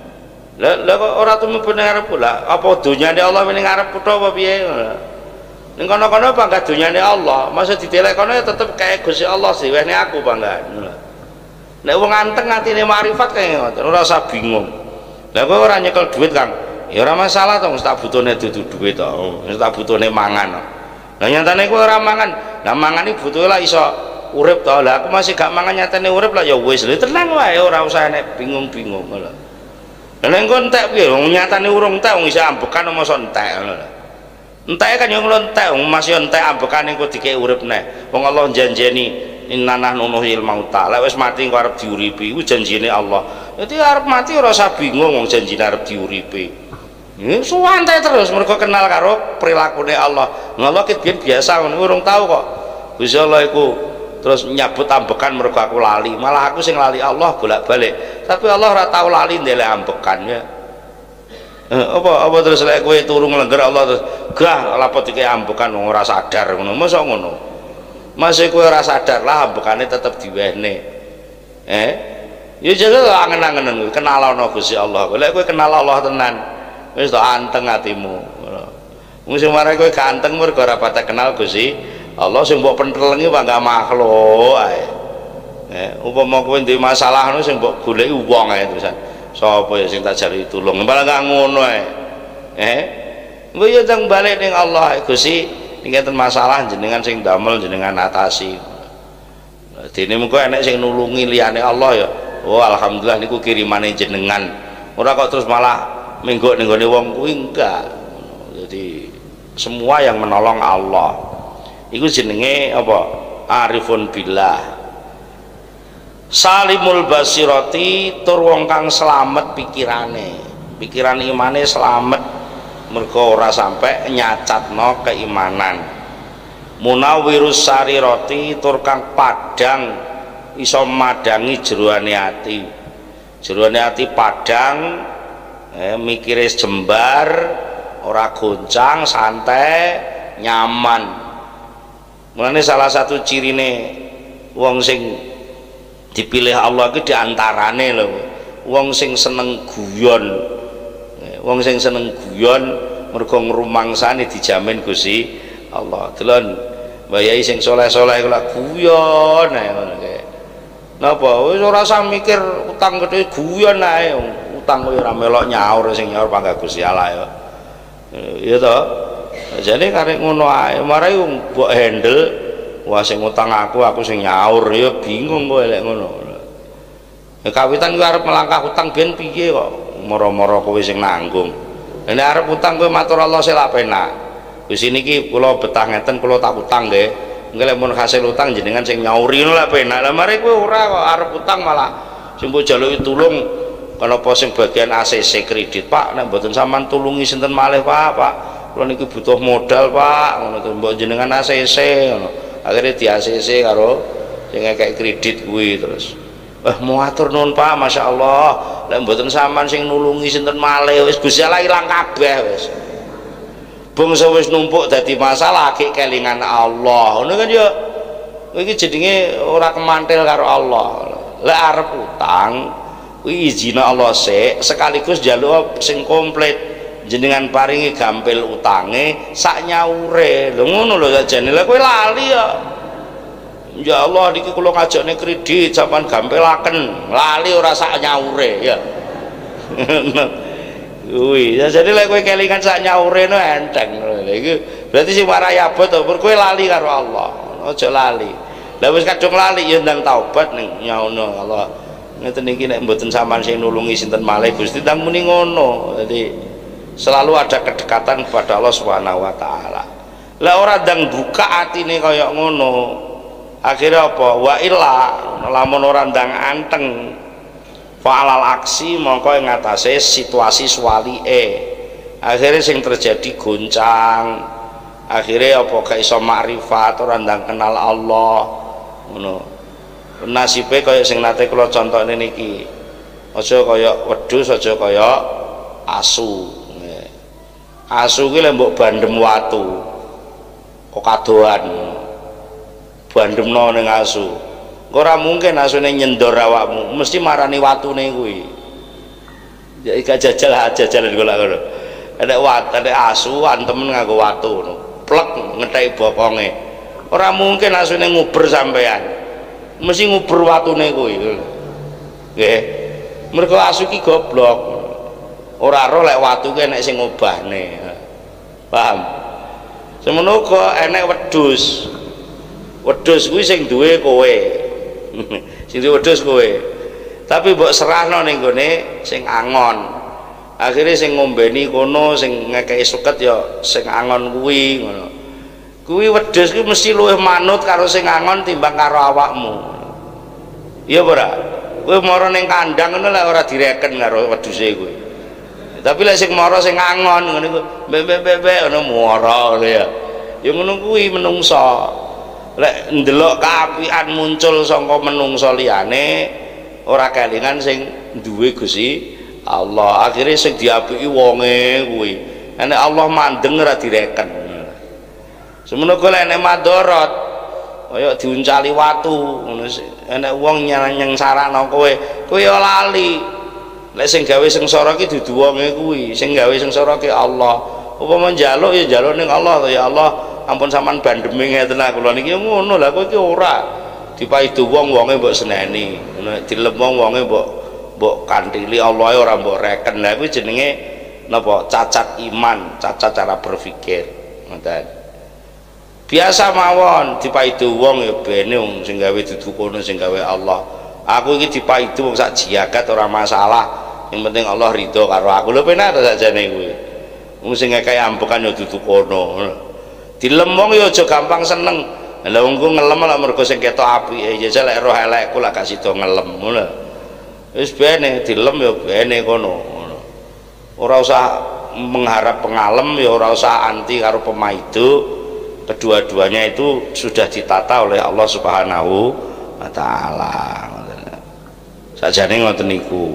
Lah lah kok ora tumpu ning ngarep pula, apa dunyane Allah ning ngarep kutho apa piye ngono. Ning kono-kono bangga dunyane Allah, masa ditelek kono ya tetep kayak Gusti Allah sih, wene aku bangga ngono. Nek wong anteng atine makrifat kaya ngoten, ora usah bingung. Lah kowe ora nyekel duit, Kang. Ya ora masalah to, wis tak butuhne dudu duit to, wis tak butuhne mangan. Lah nyatane kowe ora mangan. Lah mangan iki butuhe lah iso urip to. Lah aku masih gak mangan nyatane urip lah ya wis lho tenang wae ora usah nek bingung-bingung ngono. Lah nek engko entek piye wong nyatane urung entek wong iso ambekan mosok entek ngono lho. Enteke kan yo entek wong masih entek ambekane engko dikek urip neh. Wong Allah janjeni inna nahnu nuhyil mauta. Lek wis mati engko arep diuripi iku janjine Allah. Dadi arep mati ora usah bingung wong janjine arep diuripi. Ya suwantai terus mereka kenal karo perilakune Allah. Allah ki biasa ngono urung tahu kok. Gusti Allah iku terus nyabut ambekan mergo aku lali. Malah aku sing lali Allah bolak-balik. Tapi Allah ora tau lali ndelek ambekan ya. Eh, apa apa terus lek kowe turu nglengger Allah terus gah lapot iki ambekan wong ora sadar ngono. Mosok ngono. Masih kowe ora sadar lah ambekane tetep diwehne. Eh? Ya jaga angen-angenen kowe kenal ana Gusti Allah. Lek kowe kenal Allah tenan wis to anteng atimu ngono. Wong sing marang kowe ganteng mergo ora patah kenal Gusti Allah sing mbok pentelengi wae gak makhluk ae. Eh, umpama kowe ndek masalah ngono sing mbok goleki wong ae terusan. Sapa ya sing tak jari tulung? Malah gak ngono ae. Eh, engko ya teng balik ning Allah Gusti, ngeten masalah jenengan sing damel jenengan atasi. Dene mengko enek sing nulungi liyane Allah ya. Oh alhamdulillah niku kirimane jenengan. Ora kok terus malah minggu nenggone wong kuwi enggak. Jadi semua yang menolong Allah itu jenenge apa? Arifun billah. Salimul basirati tur wong kang slamet pikirane. Pikiran imane slamet mergo ora sampai nyacatno keimanan. Munawwirus sarirati tur kang padang iso madangi jeroane ati. Jeroane ati padang eh, mikire jembar ora goncang santai nyaman. Mulane salah satu cirine wong sing dipilih Allah iki diantarane lho wong sing seneng guyon. eh, wong sing seneng guyon mergo ngrumangsane dijamin Gusti Allah. Delon mbayai sing soleh-soleh kula guyon ae ngono kae. Napa wis ora usah mikir utang gedhe guyon ae. Utang kowe ora melok nyaur sing nyaur pangga Gusti Allah ya. Ya to. Jane karek ngono ae, marai mbok handle wah sing utang aku, aku sing nyaur ya bingung kowe lek ngono. Ya kawitan kowe arep melangkah utang ben piye kok moro-moro kowe sing nanggung. Nek arep utang kowe matur Allah sing lak penak. Wis niki kula betah ngeten kula tak utang nggih. Engko lek mun hasil utang jenengan sing nyauri lak penak. Lah mari kowe ora kok arep utang malah sing mbok jaluki tulung kenapa sing bagian A C C kredit Pak nek mboten sampean tulungi sinten malih Pak Pak kula niki butuh modal Pak ngono to mbok jenengan A C C ngono akhirnya di A C C karo sing ngekek kredit kuwi terus wah matur nuwun Pak Masya Allah lek mboten sampean sing nulungi sinten malih wis Gusti Allah ilang kabeh wis bangsa wis numpuk dadi masalah akeh kelingan Allah ngono kan ya iki jenenge ora kemantil karo Allah lek arep utang kuwi izina Allah sik sekaligus njaluk sing komplit jenengan paringi gampil utange sak nyaure lho ngono lho sajane lha kowe lali ya ya Allah niki kula ngajakne kredit sampean gampilaken lali ora sak nyaure ya kuwi jadi lek kowe kelingan sak nyaure no enteng lho iki berarti sing warai abot to kowe lali karo Allah aja lali lha wis kadung lali ya ndang taubat ning nyaono Allah ngeten iki nek mboten sampean sing nulungi sinten malih Gusti ndang muni ngono. Jadi selalu ada kedekatan kepada Allah Subhanahu wa taala. Lah ora ndang buka atine kaya ngono. Akhirnya apa? Wa illa lamun ora ndang anteng fa'alal aksi mongko ing ngatasé situasi swalike. Akhirnya sing terjadi goncang. Akhirnya apa gak iso makrifat ora ndang kenal Allah. Ngono. Nasibe kaya sing nate kula contone niki aja kaya wedhus aja kaya asu. Asu ki lek mbok bandem watu kok kadoan bandemno ning asu. Ora mungkin asune nyendor awakmu, mesti marani watune kuwi. Ya iki jajal jajal golek ngono. Ada wat, ada asu antem nganggo watu ngono. Plek ngetheki bokonge. Ora mungkin asune nguber sampean. Mesti nguber watune kuwi. Nggih. Mergo asu ki goblok. Ora ro lek watu ki enek sing ngobahne. Paham? Semono kok enek wedhus. Wedhus kuwi sing duwe kowe. Sing duwe wedhus kowe. Tapi mbok serahno ning gone sing angon. Akhirnya sing ngombeni kono sing ngekeki suket ya sing angon kuwi ngono. Kuwi wedhus kuwi mesti luwih manut karo sing angon timbang karo awakmu. Iya ora? Kowe mara ning kandang ngono lek ora direken karo wedhuse kuwi. Tapi lek sing mara sing angon ngono iku bebek-bebek ngono mara ngono ya. Ya ngono kuwi menungso. Lek ndelok kaapian muncul saka menungso liyane ora kelingan sing duwe Gusti Allah. Akhirnya sing diapiki wonge kuwi. Nek Allah mandeng ora direken. Semono kok enek madharat kaya diuncali watu ngono enek wong nyengsarano kowe, kowe ya lali. Lek sing gawe sengsara ki dudu wonge kuwi, sing gawe sengsara ki Allah. Upama njaluk ya njaluk ning Allah, ya Allah ampun sampean bandemi ngeten kula niki ngono. Lah kowe ki ora dipaidu wong wonge mbok seneni, nek dilem wong wonge mbok mbok kantili Allah ora mbok reken. Lah kuwi jenenge napa? Cacat iman, cacat cara berpikir. Ngoten. Biasa mawon dipaidu wong ya bene wong sing gawe dudu kono sing gawe Allah. Aku iki dipaidu wong sak jagat ora masalah. Yang penting Allah ridho karo aku. Lho penak ta sakjane kuwi. Wong sing ngekeki ambekan ya dudu kono. Dilem wong ya aja gampang seneng. Lah wong ku ngelem lak mergo sing ketok apike. Ya lek roh elekku lak gak sida ngelem ngono. Wis bene dilem ya bene kono. Ora usah mengharap pengalem ya ora usah anti karo pemaidu. Kedua-duanya itu sudah ditata oleh Allah Subhanahu wa taala. Sajane ngoten niku.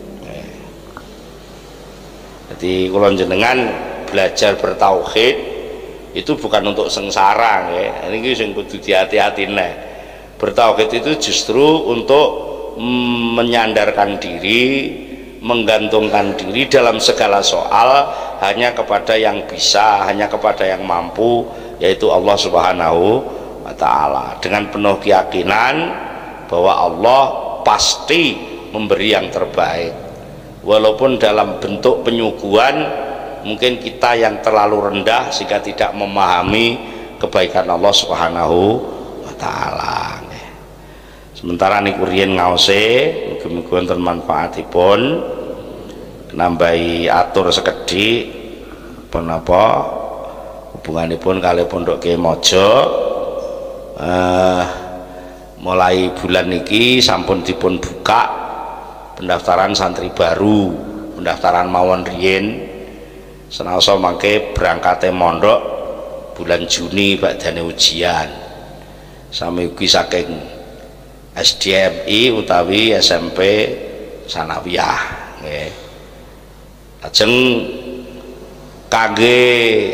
Jadi kula jenengan belajar bertauhid itu bukan untuk sengsara nggih. Niki sing kudu diati-atine. Bertauhid itu justru untuk menyandarkan diri, menggantungkan diri dalam segala soal hanya kepada yang bisa, hanya kepada yang mampu, yaitu Allah Subhanahu wa taala, dengan penuh keyakinan bahwa Allah pasti memberi yang terbaik, walaupun dalam bentuk penyuguhan mungkin kita yang terlalu rendah sehingga tidak memahami kebaikan Allah Subhanahu wa taala. Sementara niku riyen ngaose mugi-mugi wonten manfaatipun, nambahi atur sekedhik punapa hubunganipun kali Pondok Kiai Mojo. eh, mulai bulan niki sampun dipun buka pendaftaran santri baru, pendaftaran mawon riyen senaosa mangke berangkate mondok bulan Juni badane ujian sami ugi saking S D M I utawi S M P sanawiyah nggih. Lajeng kangge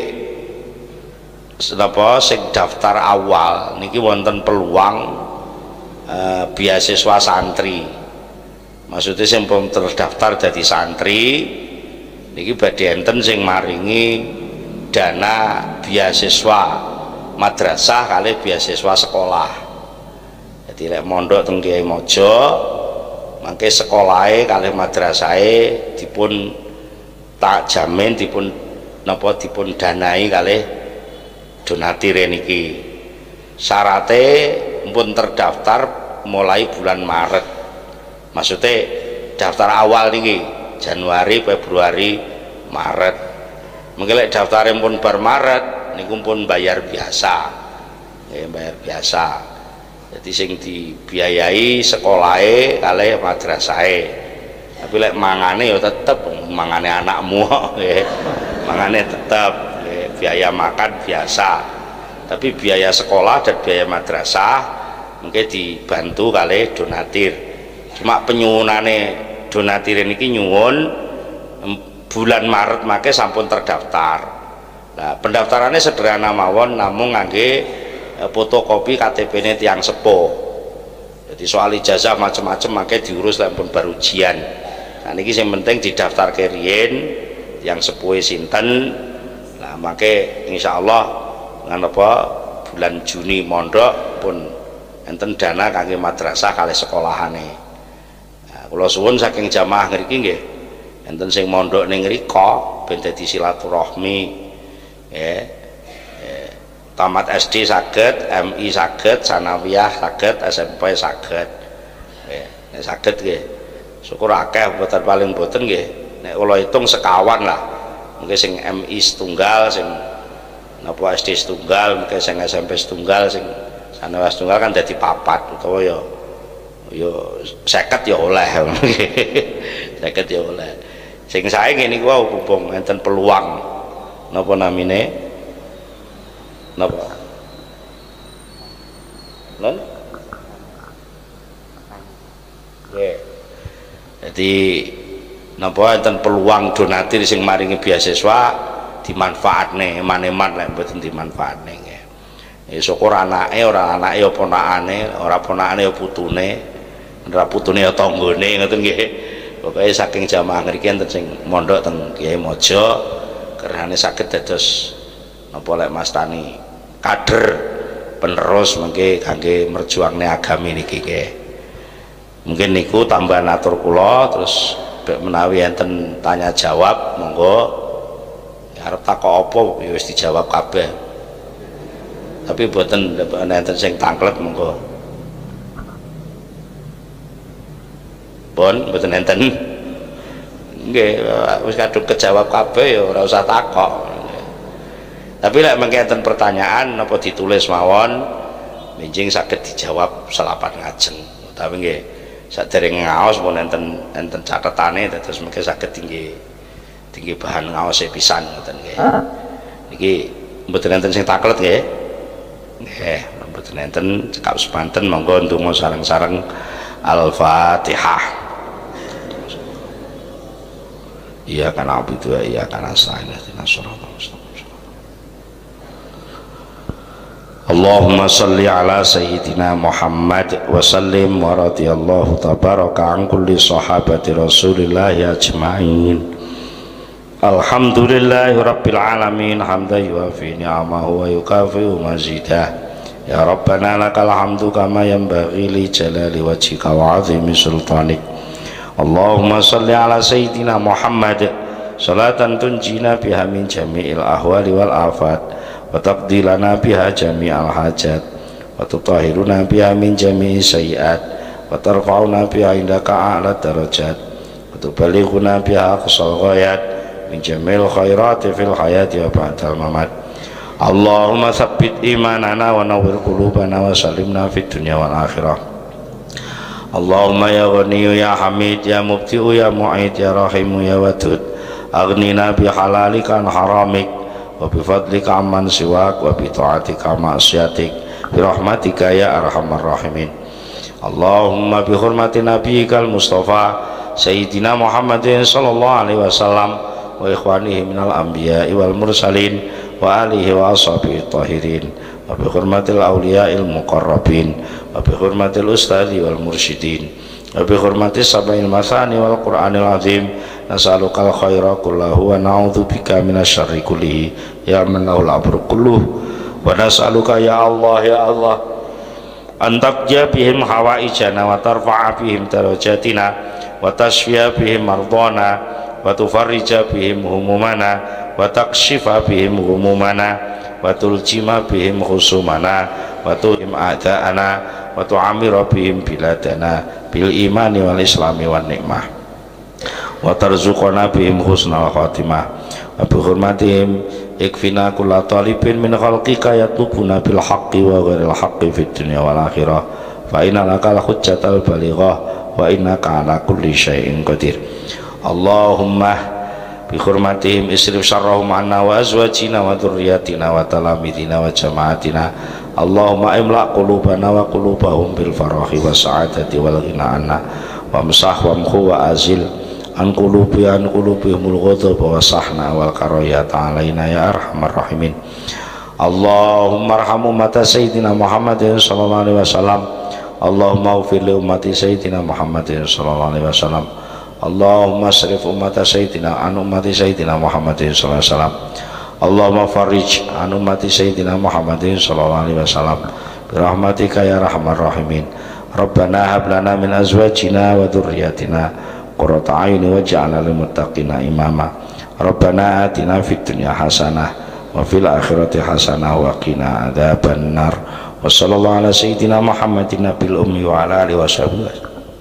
senapa sing daftar awal niki wonten peluang eh, beasiswa santri. Maksudnya sing pun terdaftar jadi santri niki badhe enten sing maringi dana beasiswa madrasah kali beasiswa sekolah. Jadi lek mondok teng Kiai Mojo mangke sekolahe kali madrasahe dipun tak jamin dipun napa dipun danai kali donatir niki. Syaratnya pun terdaftar mulai bulan Maret. Maksudnya daftar awal niki Januari, Februari, Maret. Mungkin lek daftar pun bar Maret niku pun bayar biasa. Ya, bayar biasa. Jadi sing dibiayai sekolahe kali madrasahe. Tapi lek mangane ya tetep mangane anakmu nggih. Mangane tetep biaya makan biasa, tapi biaya sekolah dan biaya madrasah mungkin dibantu kali donatir. Cuma penyuwunane donatir niki nyuwun bulan Maret make sampun terdaftar. Nah, pendaftarannya sederhana mawon, namung ngangge fotokopi K T P-ne tiang sepuh. Jadi soal ijazah macam-macam make diurus lek pun baru ujian. Nah niki sing penting didaftarke riyen tiang sepuhe sinten. Nah make insyaallah nganapa bulan Juni mondok pun enten dana kangge madrasah kalih sekolahane. Nah, kula suwun saking jamaah ngriki nggih enten sing mondok ning ngrika ben dadi silaturahmi nggih. Tamat S D saged, M I saged, sanawiyah saged, S M P saged. Nggih, nek saged nggih. Syukur akeh boten paling boten nggih. Nek kula hitung sekawan lah. Mungkin sing M I setunggal, sing napa S D setunggal, mungkin sing S M P setunggal, sing sanawiyah setunggal kan dadi papat utawa ya ya seket ya oleh. seket ya oleh. Sing sae ngene kuwi mumpung enten peluang napa namine napa non nggih jadi napa enten peluang donatur sing maringi beasiswa dimanfaatne eman-eman lek mboten dimanfaatne nggih ya syukur anake ora anake ya ponakane ora ponakane ya putune ora putune ya tanggane ngoten nggih pokoke saking jamaah ngriki enten sing mondok teng Kiai Mojo kerane saged dados napa lek Mas Tani kader penerus mengke kangge merjuangne agami niki nggih. Mungkin niku tambahan atur kula terus menawi enten tanya jawab monggo arep takok apa ya wis dijawab kabeh. Tapi boten enten sing tanglet monggo. Pun boten enten. Nggih wis kadung kejawab kabeh ya ora usah takok. Tapi lek mengke enten pertanyaan napa ditulis mawon minjing saged dijawab selapan ngajeng. Tapi nggih sadereng ngaos pun enten enten catetane dados mengke saged tinggi tinggi bahan ngaose pisan ngoten nggih. Niki mboten enten sing taklet nggih. Nggih, mboten enten cekap sepanten monggo ndonga sareng-sareng Al-Fatihah. Iya kana abidu iya kana sa'in ihdinas shiratal mustaqim. Allahumma salli ala sayyidina Muhammad wa sallim wa radiyallahu tabaraka an kulli sahabati rasulillahi ajma'in. Alhamdulillahi rabbil alamin hamdan yuafi ni'amahu wa yukafi'u mazidah. Ya Rabbana lakal hamdu kama yanbaghi li jalali wajhika wa 'azimi sultanik. Allahumma salli ala sayyidina Muhammad salatan tunjina biha min jami'il ahwali wal afat wa taqdi lana biha jami'al hajat wa tutahhiruna biha min jami'i sayyi'at wa tarfa'una biha indaka a'la darajat wa tuballighuna biha aqsal ghayat min jami'il khairati fil hayati wa ba'dal mamat. Allahumma tsabbit imanana wa nawwir qulubana wa sallimna fid dunya wal akhirah. Allahumma ya Ghaniyu ya Hamid ya Mubdi'u ya Mu'id ya Rahimu ya Wadud aghnina bihalalika an haramik wa bifadlika amman siwak wa bita'atika ma'asyatik birahmatika ya arhamar rahimin. Allahumma bihurmati nabiyikal mustafa sayyidina Muhammadin sallallahu alaihi wasallam wa ikhwanihi minal anbiya'i wal mursalin wa alihi wa ashabihi tahirin wa bihurmatil awliya'il muqarrabin wa bihurmatil ustadhi wal mursyidin wa bihurmatis sab'il masani wal qur'anil azim nas'alukal khaira kullahu wa na'udzubika minasyarri kullihi ya man lahul amru kulluh wa nas'aluka ya Allah ya Allah antakja bihim hawaijana wa tarfa'a bihim darajatina wa tasfiya bihim mardana wa tufarrija bihim humumana wa takshifa bihim humumana wa tuljima bihim khusumana wa tuhim a'da'ana wa tu'amira bihim biladana bil imani wal islami wan nikmah wa tarzuqana bihim husnal khatimah wa bi hurmatihim ikfina kulla talibin min khalqika yatlubuna bil haqqi wa ghairil haqqi fid dunya wal akhirah fa inna lakal hujjatal balighah wa innaka ala kulli syai'in qadir. Allahumma bi hurmatihim isrif syarrahum anna wa azwajina wa dzurriyyatina wa talamidina wa jama'atina. Allahumma imla qulubana wa qulubahum bil farahi wa sa'adati wal ghina anna wa msah wa mhu wa azil an qulubi an qulubihimul ghadab wa sahna wal karayata alaina ya arhamar rahimin. Allahumma arham ummata sayyidina Muhammadin sallallahu alaihi wasallam. Allahumma ighfir li ummati sayyidina Muhammadin sallallahu alaihi wasallam. Allahumma asrif ummata sayyidina an ummati sayyidina Muhammadin sallallahu alaihi wasallam. Allahumma farij an ummati sayyidina Muhammadin sallallahu alaihi wasallam bi rahmatika ya arhamar rahimin. Rabbana hab lana min azwajina wa dhurriyyatina qurrata a'yun waj'alna lil muttaqina imama. Rabbana atina fid dunya hasanah wa fil akhirati hasanah wa qina adzaban nar. Wa sallallahu ala sayyidina Muhammadin nabil ummi wa ala alihi washabihi.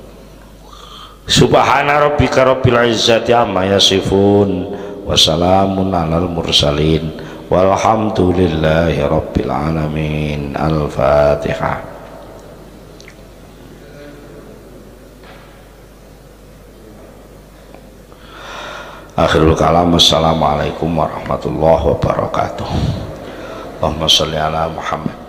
Subhana rabbika rabbil izzati amma yasifun wa salamun alal mursalin walhamdulillahi rabbil alamin. Al-Fatihah. Akhirul kalam, assalamualaikum warahmatullahi wabarakatuh. Allahumma sholli ala Muhammad